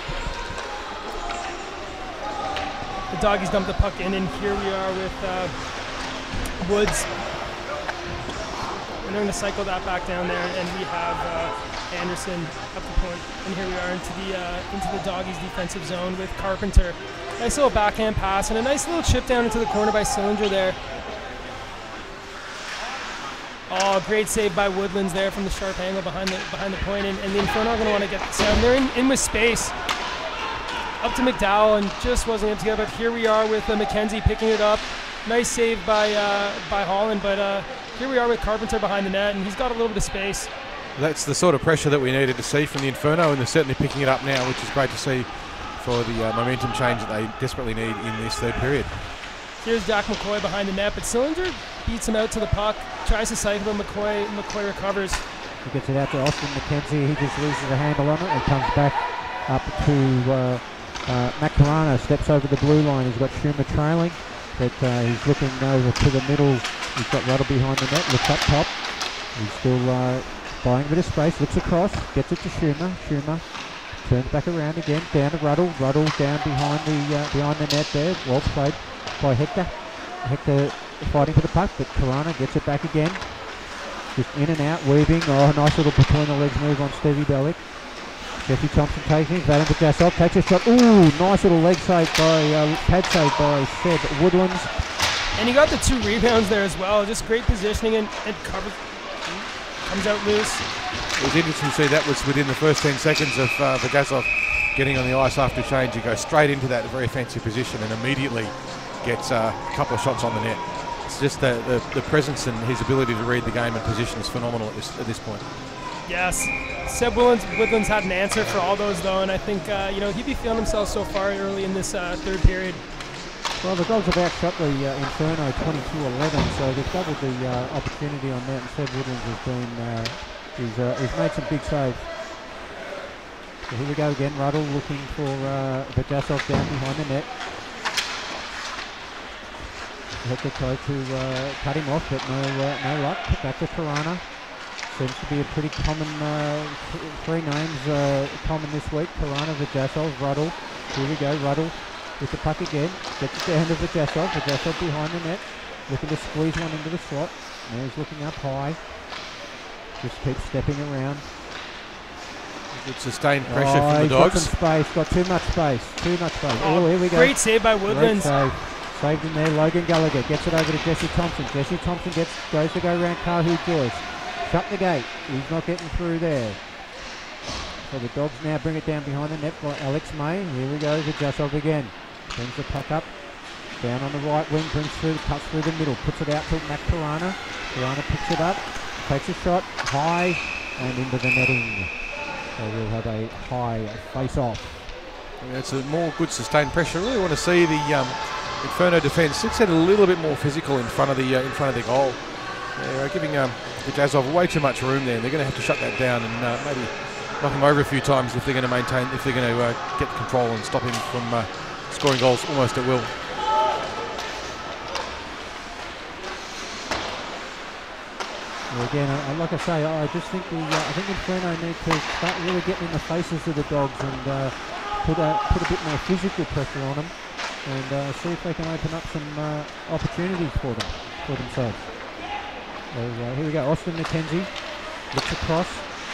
The Doggies dump the puck in, and here we are with Woods. And they're going to cycle that back down there, and we have Anderson up the point, and here we are into the Doggies defensive zone with Carpenter. Nice little backhand pass and a nice little chip down into the corner by Cylinder there. Oh, great save by Woodlands there from the sharp angle behind the point, and the Inferno are going to want to get this down. They're in with space. Up to McDowell, and just wasn't able to get it, but here we are with McKenzie picking it up. Nice save by Holland, but here we are with Carpenter behind the net, and he's got a little bit of space. That's the sort of pressure that we needed to see from the Inferno, and they're certainly picking it up now, which is great to see for the momentum change that they desperately need in this third period. Here's Jack McCoy behind the net, but Cylinder beats him out to the puck, tries to cycle, but McCoy recovers. He gets it out to Austin McKenzie. He just loses a handle on it and comes back up to Macarano, steps over the blue line. He's got Schumer trailing, but he's looking over to the middle. He's got Ruddle behind the net, looks up top. He's still buying a bit of space, looks across, gets it to Schumer. Schumer turns back around again, down to Ruddle. Ruddle down behind the net there. Well played by Hector. Hector fighting for the puck, but Karana gets it back again. Just in and out, weaving. Oh, nice little between the legs move on Stevie Bellick. Jesse Thompson takes him, Vadim Bajasov takes a shot. Ooh, nice little leg save by, pad save by Seb Woodlands. And he got the 2 rebounds there as well. Just great positioning and cover. Comes out loose. It was interesting to see that was within the first 10 seconds of Bajasov getting on the ice after change. He goes straight into that very offensive position and immediately gets a couple of shots on the net. It's just the presence and his ability to read the game and position is phenomenal at this point. Yes. Seb Woodlands had an answer for all those, though, and I think he'd be feeling himself so far early in this third period. Well, the Dogs have outshot the Inferno 22-11, so they've doubled the opportunity on that, and Seb Woodlands has been he's made some big saves. So here we go again. Ruddle looking for Bajasov down behind the net. Hector tried to cut him off, but no luck. Back to Karana. Seems to be a pretty common 3 names common this week. Karana, Vajasov, Ruddle. Here we go, Ruddle with the puck again. Gets it down to Vajasov. Vajasov behind the net. Looking to squeeze one into the slot. Now he's looking up high. Just keeps stepping around. Good sustained pressure from the Dogs. Got some space. Got too much space. Oh, here we go. Great save by Woodlands. Great save. Saved in there. Logan Gallagher gets it over to Jesse Thompson. Jesse Thompson goes to go around Kahu Joyce. Shut the gate. He's not getting through there. So the Dogs now bring it down behind the net by Alex May. Here we go. Vajasov again. Brings the puck up. Down on the right wing. Brings through. Cuts through the middle. Puts it out to Matt Karana. Karana picks it up. Takes a shot. High. And into the netting. So we'll have a high face-off. Yeah, it's a more good sustained pressure. I really want to see the Inferno defence. It's had a little bit more physical in front of the goal. They're giving Vajasov way too much room there. They're going to have to shut that down and maybe knock him over a few times if they're going to get control and stop him from scoring goals almost at will. Well, again, like I say, I just think I think Inferno need to start really getting in the faces of the dogs and put a bit more physical pressure on them, and see if they can open up some opportunities for themselves. So here we go. Austin McKenzie looks across.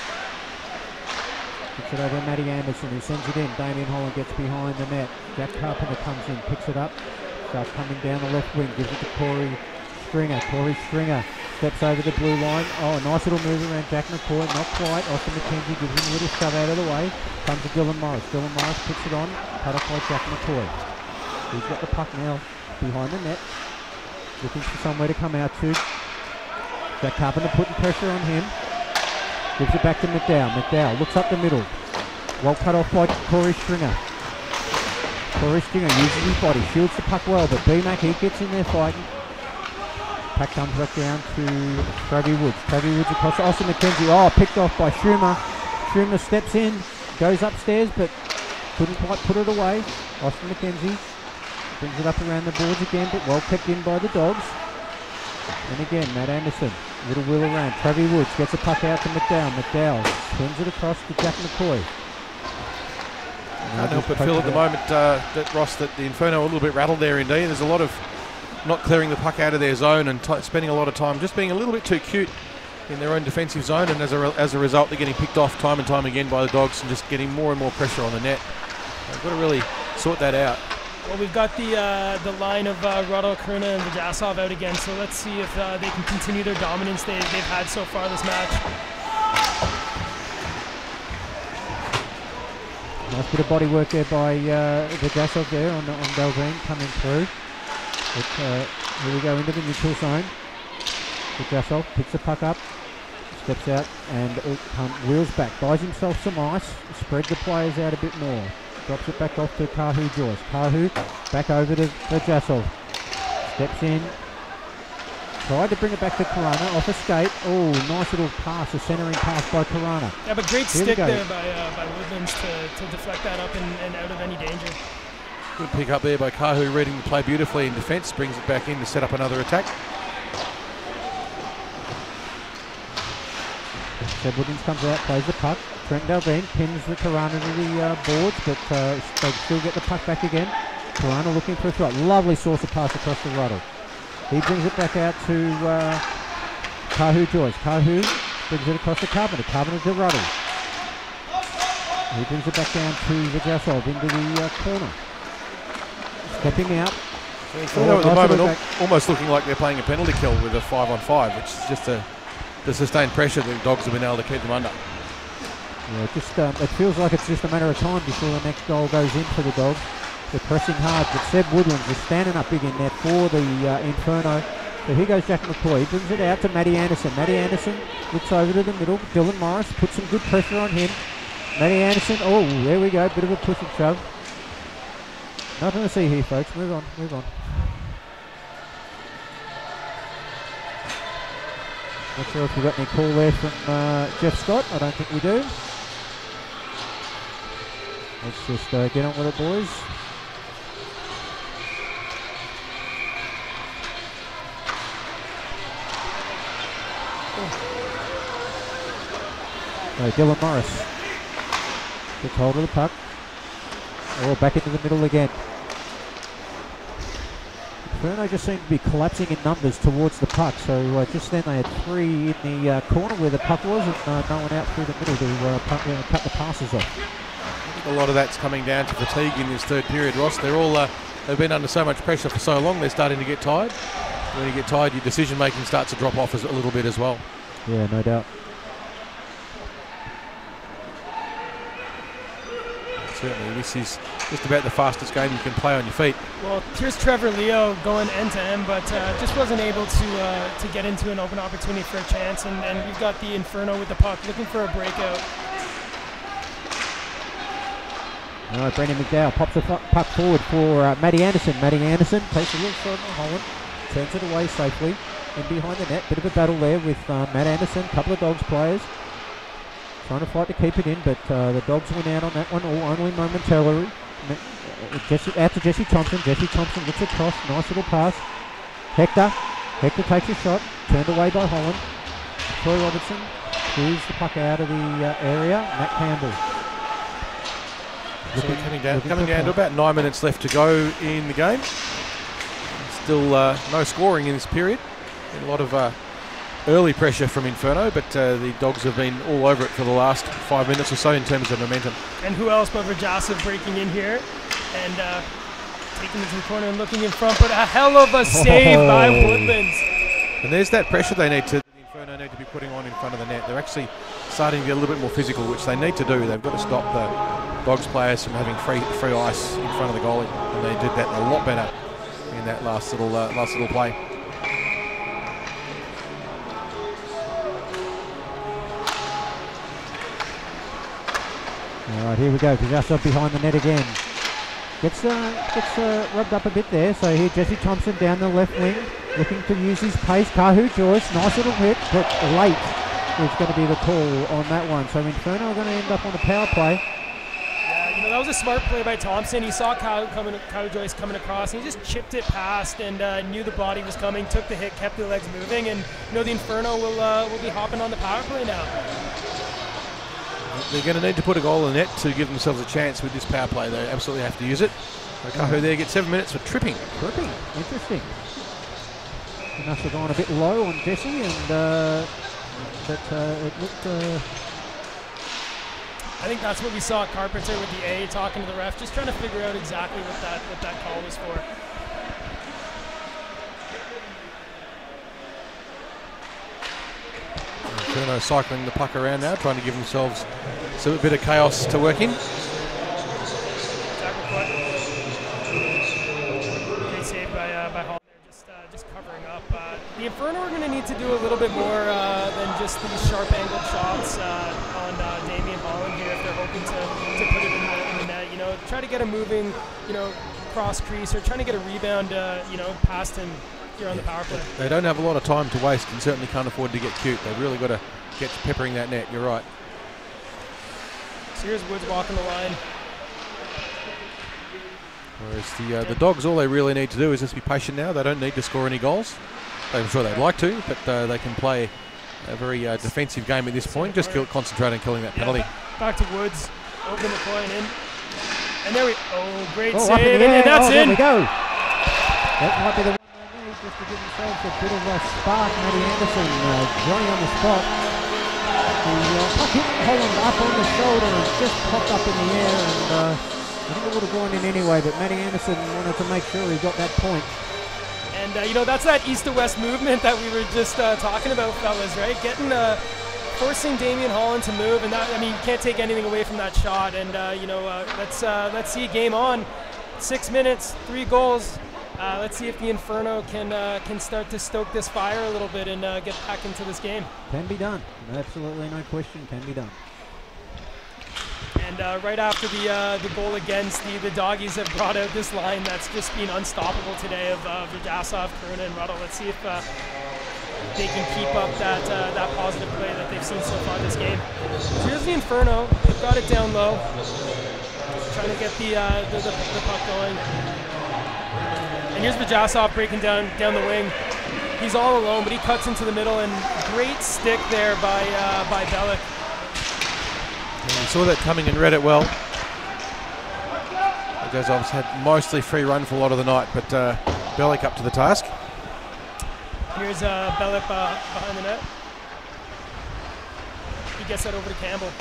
Picks it over to Matty Anderson, who sends it in. Damien Holland gets behind the net. Jack Carpenter comes in, picks it up, starts coming down the left wing, gives it to Corey Stringer. Corey Stringer steps over the blue line. Oh, a nice little move around Jack McCoy. Not quite. Austin McKenzie gives him a little shove out of the way. Comes to Dylan Morris. Dylan Morris puts it on. Cut off by Jack McCoy. He's got the puck now behind the net. Looking for somewhere to come out to. Jack Carpenter putting pressure on him. Gives it back to McDowell. McDowell looks up the middle. Well cut off by Corey Stringer. Corey Stringer uses his body. Shields the puck well, but B-Mac, he gets in there fighting. Puck comes back down to Travie Woods. Travie Woods across to Austin McKenzie. Oh, picked off by Schumer. Schumer steps in, goes upstairs, but couldn't quite put it away. Austin McKenzie brings it up around the boards again, but well kept in by the Dogs. And again, Matt Anderson, little wheel around. Travie Woods gets a puck out to McDowell. McDowell turns it across to Jack McCoy. Can't help but feel at the moment that Ross, that the Inferno are a little bit rattled there indeed. There's a lot of not clearing the puck out of their zone and spending a lot of time just being a little bit too cute in their own defensive zone, and as a result they're getting picked off time and time again by the Dogs and just getting more and more pressure on the net. They've got to really sort that out. Well, we've got the line of Rado, Karuna, and Vajasov out again, so let's see if they can continue their dominance they've had so far this match. Nice bit of body work there by Vajasov there on Delvine coming through. But, here we go into the neutral zone. Vajasov picks the puck up, steps out and wheels back, buys himself some ice, spreads the players out a bit more. Drops it back off to Kahu Joyce. Kahu back over to Vajasov. Steps in. Tried to bring it back to Karana off a skate. Oh, nice little pass, a centering pass by Karana. Yeah, but great stick there by Woodlands to deflect that up and out of any danger. Good pick up there by Kahu, reading the play beautifully in defence, brings it back in to set up another attack. Seb Woodlands comes out, plays the puck. Trent Dalveen pins the Karana to the boards, but they still get the puck back again. Karana looking for a shot. Lovely source of pass across the Ruddle. He brings it back out to Kahu Joyce. Kahu brings it across to Carpenter. Carpenter to Ruddle. He brings it back down to Vajasov into the corner. Stepping out. So at the moment, almost looking like they're playing a penalty kill with a 5-on-5, which is just the sustained pressure that the Dogs have been able to keep them under. Yeah, just it feels like it's just a matter of time before the next goal goes in for the Dogs. They're pressing hard, but Seb Woodlands is standing up big in net for the Inferno. So here goes Jack McCoy. He brings it out to Matty Anderson. Matty Anderson looks over to the middle. Dylan Morris puts some good pressure on him. Matty Anderson, oh, there we go. Bit of a push and shove. Nothing to see here, folks. Move on, move on. Not sure if we've got any call there from Jeff Scott. I don't think we do. Let's just get on with it, boys. Dylan Morris gets hold of the puck. Oh, back into the middle again. Inferno just seemed to be collapsing in numbers towards the puck, so just then they had three in the corner where the puck was, and no one out through the middle to cut the passes off. I think a lot of that's coming down to fatigue in this third period, Ross. They're all they've been under so much pressure for so long, they're starting to get tired. When you get tired, your decision making starts to drop off a little bit as well. Yeah, no doubt. Certainly, this is just about the fastest game you can play on your feet. Well, here's Trevor Leo going end to end, but just wasn't able to get into an open opportunity for a chance. And we've got the Inferno with the puck, looking for a breakout. All right, Brendan McDowell pops the puck forward for Matty Anderson. Matty Anderson takes a little shot on Holland, turns it away safely, and behind the net. Bit of a battle there with Matt Anderson, a couple of Dogs players. Trying to fight to keep it in, but the Dogs went out on that one, only momentarily. Out to Jesse Thompson. Jesse Thompson looks across. Nice little pass. Hector takes a shot. Turned away by Holland. Troy Robertson clears the puck out of the area. Matt Campbell. So coming down to about 9 minutes left to go in the game. Still no scoring in this period. And a lot of early pressure from Inferno, but the Dogs have been all over it for the last 5 minutes or so in terms of momentum. And who else but Rajasov breaking in here and taking it to the corner and looking in front, but a hell of a save by Woodlands. And there's that pressure the Inferno need to be putting on in front of the net. They're actually starting to get a little bit more physical, which they need to do. They've got to stop the Dogs players from having free ice in front of the goalie, and they did that a lot better in that last little play. All right, here we go. Kajasov behind the net again. Gets rubbed up a bit there. So here Jesse Thompson down the left wing, looking to use his pace. Kahu Joyce, nice little hit, but late is going to be the call on that one. So Inferno are going to end up on the power play. Yeah, that was a smart play by Thompson. He saw Kahu Joyce coming across, and he just chipped it past and knew the body was coming, took the hit, kept the legs moving, and the Inferno will be hopping on the power play now. They're going to need to put a goal in the net to give themselves a chance with this power play. They absolutely have to use it. Kahu there gets 7 minutes for tripping. Interesting. He must have gone a bit low on Jesse, and but it looked... I think that's what we saw at Carpenter with the A, talking to the ref, just trying to figure out exactly what that call was for. Inferno cycling the puck around now, trying to give themselves a bit of chaos to work in. Great save by Hall there, just covering up. The Inferno are going to need to do a little bit more than just these sharp angled shots on Damian Holland here if they're hoping to put it in the net. Try to get him moving, cross crease, or trying to get a rebound, past him here on the power play. They don't have a lot of time to waste and certainly can't afford to get cute. They've really got to get peppering that net. You're right. So here's Woods walking the line. Whereas the Dogs, all they really need to do is just be patient now. They don't need to score any goals. I'm sure they'd like to, but they can play a very defensive game at this point. Just concentrate on killing that penalty. Back to Woods. Open the coin in. And there great save. And that's in. There we go. That might be the one they need just to give themselves a bit of a spark. Matty Anderson joining on the spot. The puck hit Holland up on the shoulder and just popped up in the air, and I think it would have gone in anyway, but Matty Anderson wanted to make sure he got that point. And that's that east to west movement that we were just talking about, fellas, right? Forcing Damian Holland to move, and you can't take anything away from that shot. And let's see, game on, 6 minutes, 3 goals. Let's see if the Inferno can start to stoke this fire a little bit and get back into this game. Can be done. Absolutely no question. Can be done. And right after the goal against, the Doggies have brought out this line that's just been unstoppable today of Rajasov, Karuna, and Ruddle. Let's see if they can keep up that positive play that they've seen so far this game. So here's the Inferno. They've got it down low, trying to get the puck going. And here's Rajasov breaking down the wing. He's all alone, but he cuts into the middle, and great stick there by Bellick. And we saw that coming and read it well. Rajasov's had mostly free run for a lot of the night, but Bellick up to the task. Here's Bellick behind the net. He gets that over to Campbell.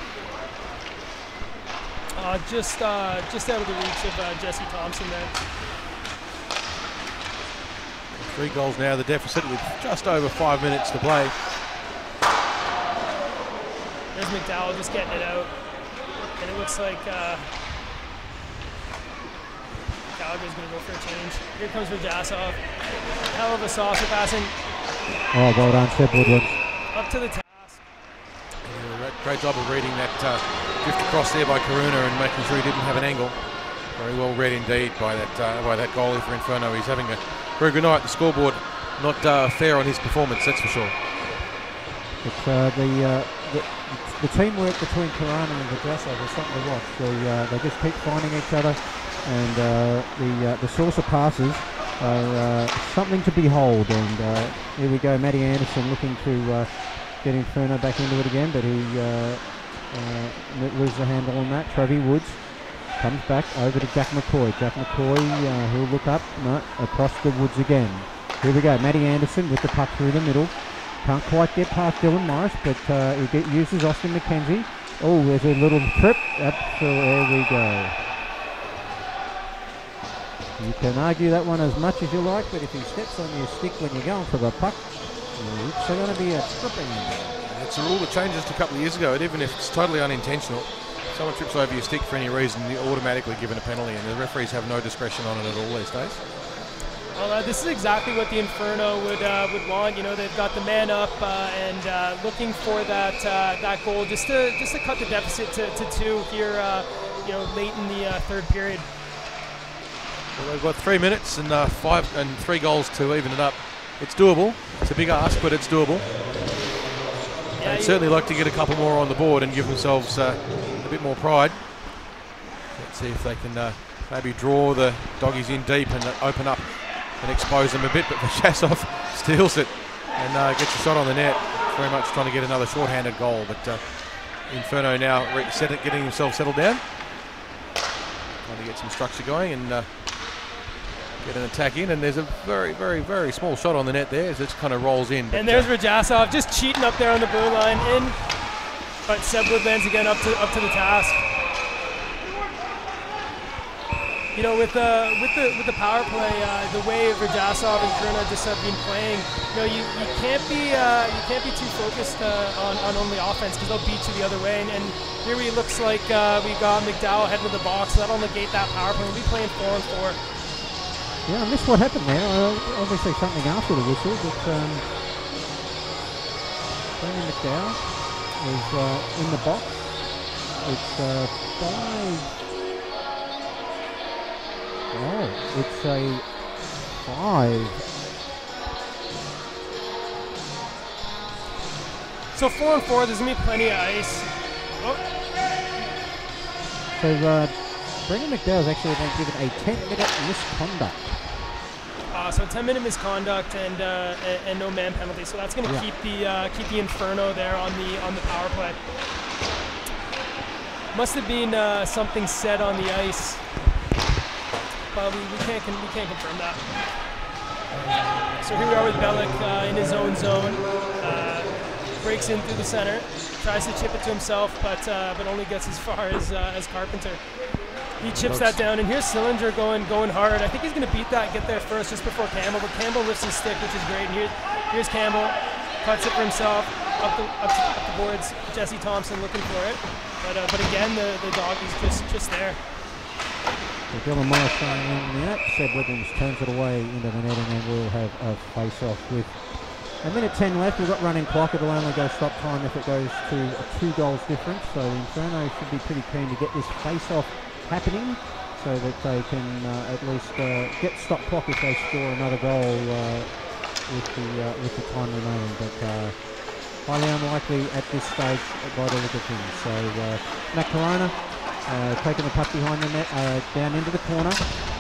Just out of the reach of Jesse Thompson there. 3 goals now, the deficit with just over 5 minutes to play. There's McDowell just getting it out. And it looks like Calgary's going to go for a change. Here comes Rajasov. Hell of a saucer passing. Oh, well done, Seb Woodward. Up to the task. Great job of reading that drift across there by Karuna and making sure he didn't have an angle. Very well read indeed by that goalie for Inferno. He's having a very good night. The scoreboard not fair on his performance, that's for sure. But the teamwork between Karana and Rajasov is something to watch. They just keep finding each other, and the saucer passes are something to behold. And here we go, Matty Anderson looking to get Inferno back into it again, but he loses the handle on that. Trevi Woods comes back over to Jack McCoy. Jack McCoy, he'll look up, no, across the Woods again. Here we go, Matty Anderson with the puck through the middle. Can't quite get past Dylan Morris, but he uses Austin McKenzie. Oh, there's a little trip. There we go. You can argue that one as much as you like, but if he steps on your stick when you're going for the puck, it's going to be a tripping. It's a rule that changed just a couple of years ago, and even if it's totally unintentional, if someone trips over your stick for any reason, you're automatically given a penalty, and the referees have no discretion on it at all these days. Well, this is exactly what the Inferno would want. You know, they've got the man up and looking for that goal just to cut the deficit to 2 here. You know, late in the third period. Well, they've got 3 minutes and 3 goals to even it up. It's doable. It's a big ask, but it's doable. Yeah, They'd certainly like to get a couple more on the board and give themselves a bit more pride. Let's see if they can maybe draw the doggies in deep and open up and expose them a bit, but Vajasov steals it and gets a shot on the net. Very much trying to get another short-handed goal, but Inferno now getting himself settled down. Trying to get some structure going and get an attack in, and there's a very, very, very small shot on the net there as it kind of rolls in. And there's Vajasov just cheating up there on the blue line in, but Seb Woodlands again up to the task. You know, with the power play, the way Vajasov and Kurna just have been playing, you know, you can't be too focused on only offense, because they'll beat you the other way. And here it looks like we got McDowell heading to the box, so that'll negate that power play. We'll be playing 4-on-4. Yeah, I missed what happened there. Obviously something after the whistle, but Brendan McDowell is in the box. It's 5. Oh, it's a 5. So 4-on-4, there's going to be plenty of ice. Oh. So Brendan McDowell's actually been given a 10-minute misconduct. So 10-minute misconduct and no man penalty. So that's going to keep the Inferno there on the power play. Must have been something said on the ice. But we can't confirm that. So here we are with Bellick in his own zone. Breaks in through the center, tries to chip it to himself, but only gets as far as Carpenter. He chips that down, and here's Sillinger going hard. I think he's going to beat that, get there first just before Campbell, but Campbell lifts his stick, which is great. And here's Campbell, cuts it for himself, up the boards. Jesse Thompson looking for it, but again the dog is just there. So Dylan Morris going in the net. Seb Wiggins turns it away into the net, and then we'll have a face-off with a minute 10 left. We've got running clock. It'll only go stop time if it goes to a 2 goals difference. So Inferno should be pretty keen to get this face-off happening so that they can at least get stop clock if they score another goal with the time remaining. But highly unlikely at this stage by the look of things. So Matt Corona taking the puck behind the net, down into the corner.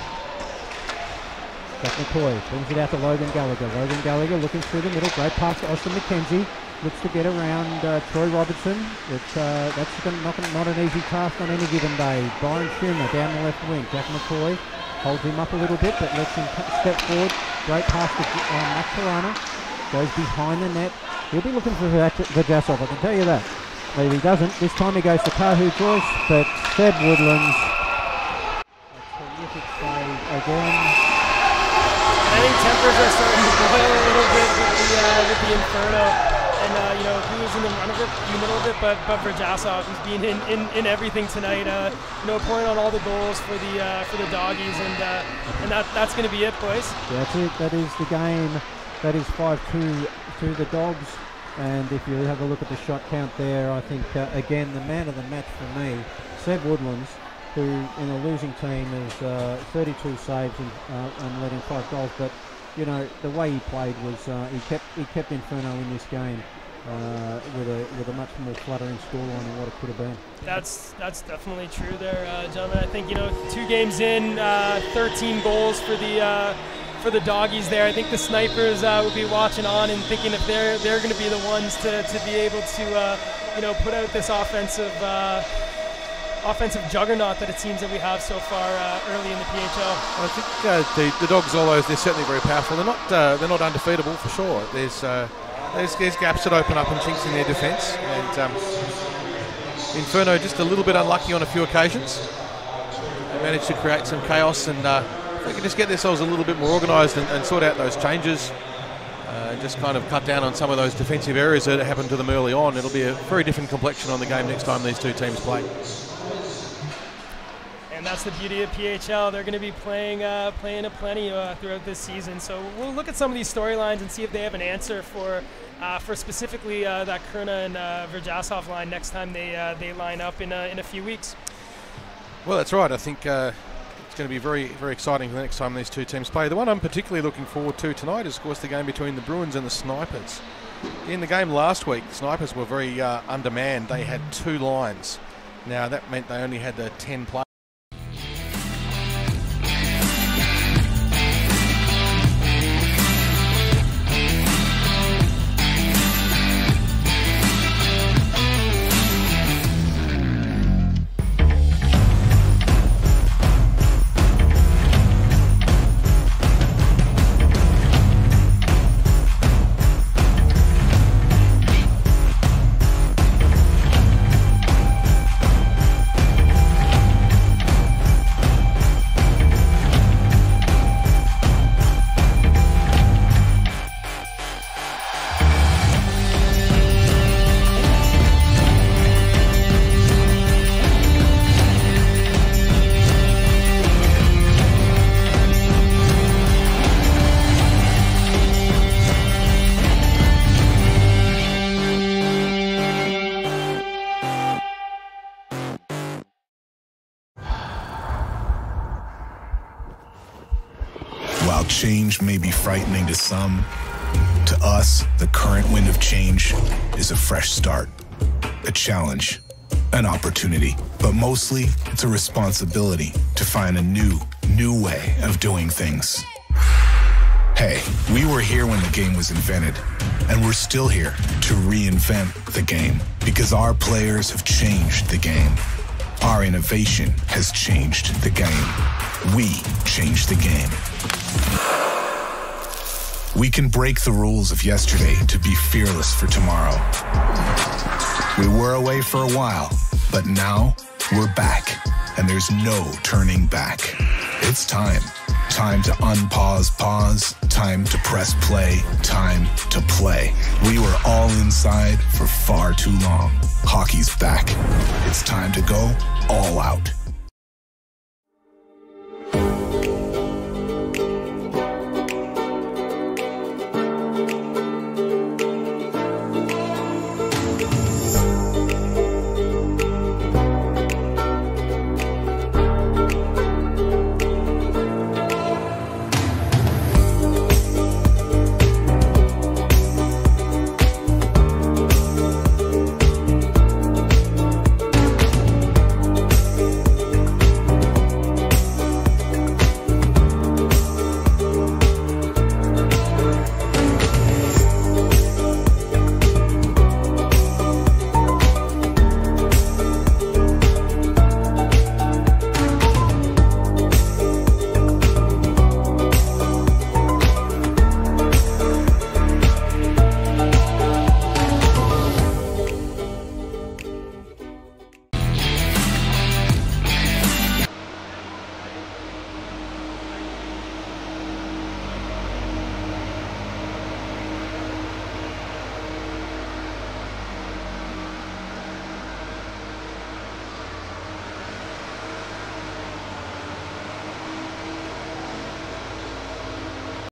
Jack McCoy brings it out to Logan Gallagher. Logan Gallagher looking through the middle. Great pass to Austin McKenzie. Looks to get around Troy Robertson. That's not an easy task on any given day. Byron Schumer down the left wing. Jack McCoy holds him up a little bit, but lets him step forward. Great pass to Matt Corona. Goes behind the net. He'll be looking for Vajasov, I can tell you that. Maybe he doesn't. This time he goes to Kahu Joyce, but Seb Woodlands. A terrific save again. I think tempers are starting to boil a little bit with the Inferno, and you know, he was in the run of it, in the middle of it, but Vajasov, who's been in everything tonight. You know, pouring on all the goals for the doggies, and that's going to be it, boys. Yeah, that's it. That is the game. That is 5-2 to the Dogs. And if you have a look at the shot count there, I think, again, the man of the match for me, Seb Woodlands, who in a losing team is 32 saves and letting 5 goals. But, you know, the way he played was he kept Inferno in this game with a much more fluttering scoreline than what it could have been. That's definitely true there, gentlemen. I think, you know, 2 games in, 13 goals for the for the doggies there. I think the snipers will be watching on and thinking if they're going to be the ones to be able to put out this offensive juggernaut that it seems that we have so far early in the PHL. I think the Dogs, although they're certainly very powerful, they're not undefeatable for sure. There's gaps that open up and chinks in their defence, and Inferno just a little bit unlucky on a few occasions. They managed to create some chaos, and if they can just get themselves a little bit more organised and sort out those changes, just kind of cut down on some of those defensive errors that happened to them early on, it'll be a very different complexion on the game next time these two teams play. And that's the beauty of PHL. They're going to be playing a plenty throughout this season. So we'll look at some of these storylines and see if they have an answer for specifically that Kurna and Verjasov line next time they line up in a few weeks. Well, that's right. I think it's going to be very, very exciting the next time these two teams play. The one I'm particularly looking forward to tonight is, of course, the game between the Bruins and the Snipers. In the game last week, the Snipers were very undermanned. They had 2 lines. Now, that meant they only had 10 players. While change may be frightening to some, to us, the current wind of change is a fresh start, a challenge, an opportunity. But mostly, it's a responsibility to find a new way of doing things. Hey, we were here when the game was invented, and we're still here to reinvent the game, because our players have changed the game. Our innovation has changed the game. We changed the game. We can break the rules of yesterday to be fearless for tomorrow. We were away for a while, but now we're back, and there's no turning back. It's time. Time to unpause, pause, time to press play, time to play. We were all inside for far too long. Hockey's back. It's time to go all out.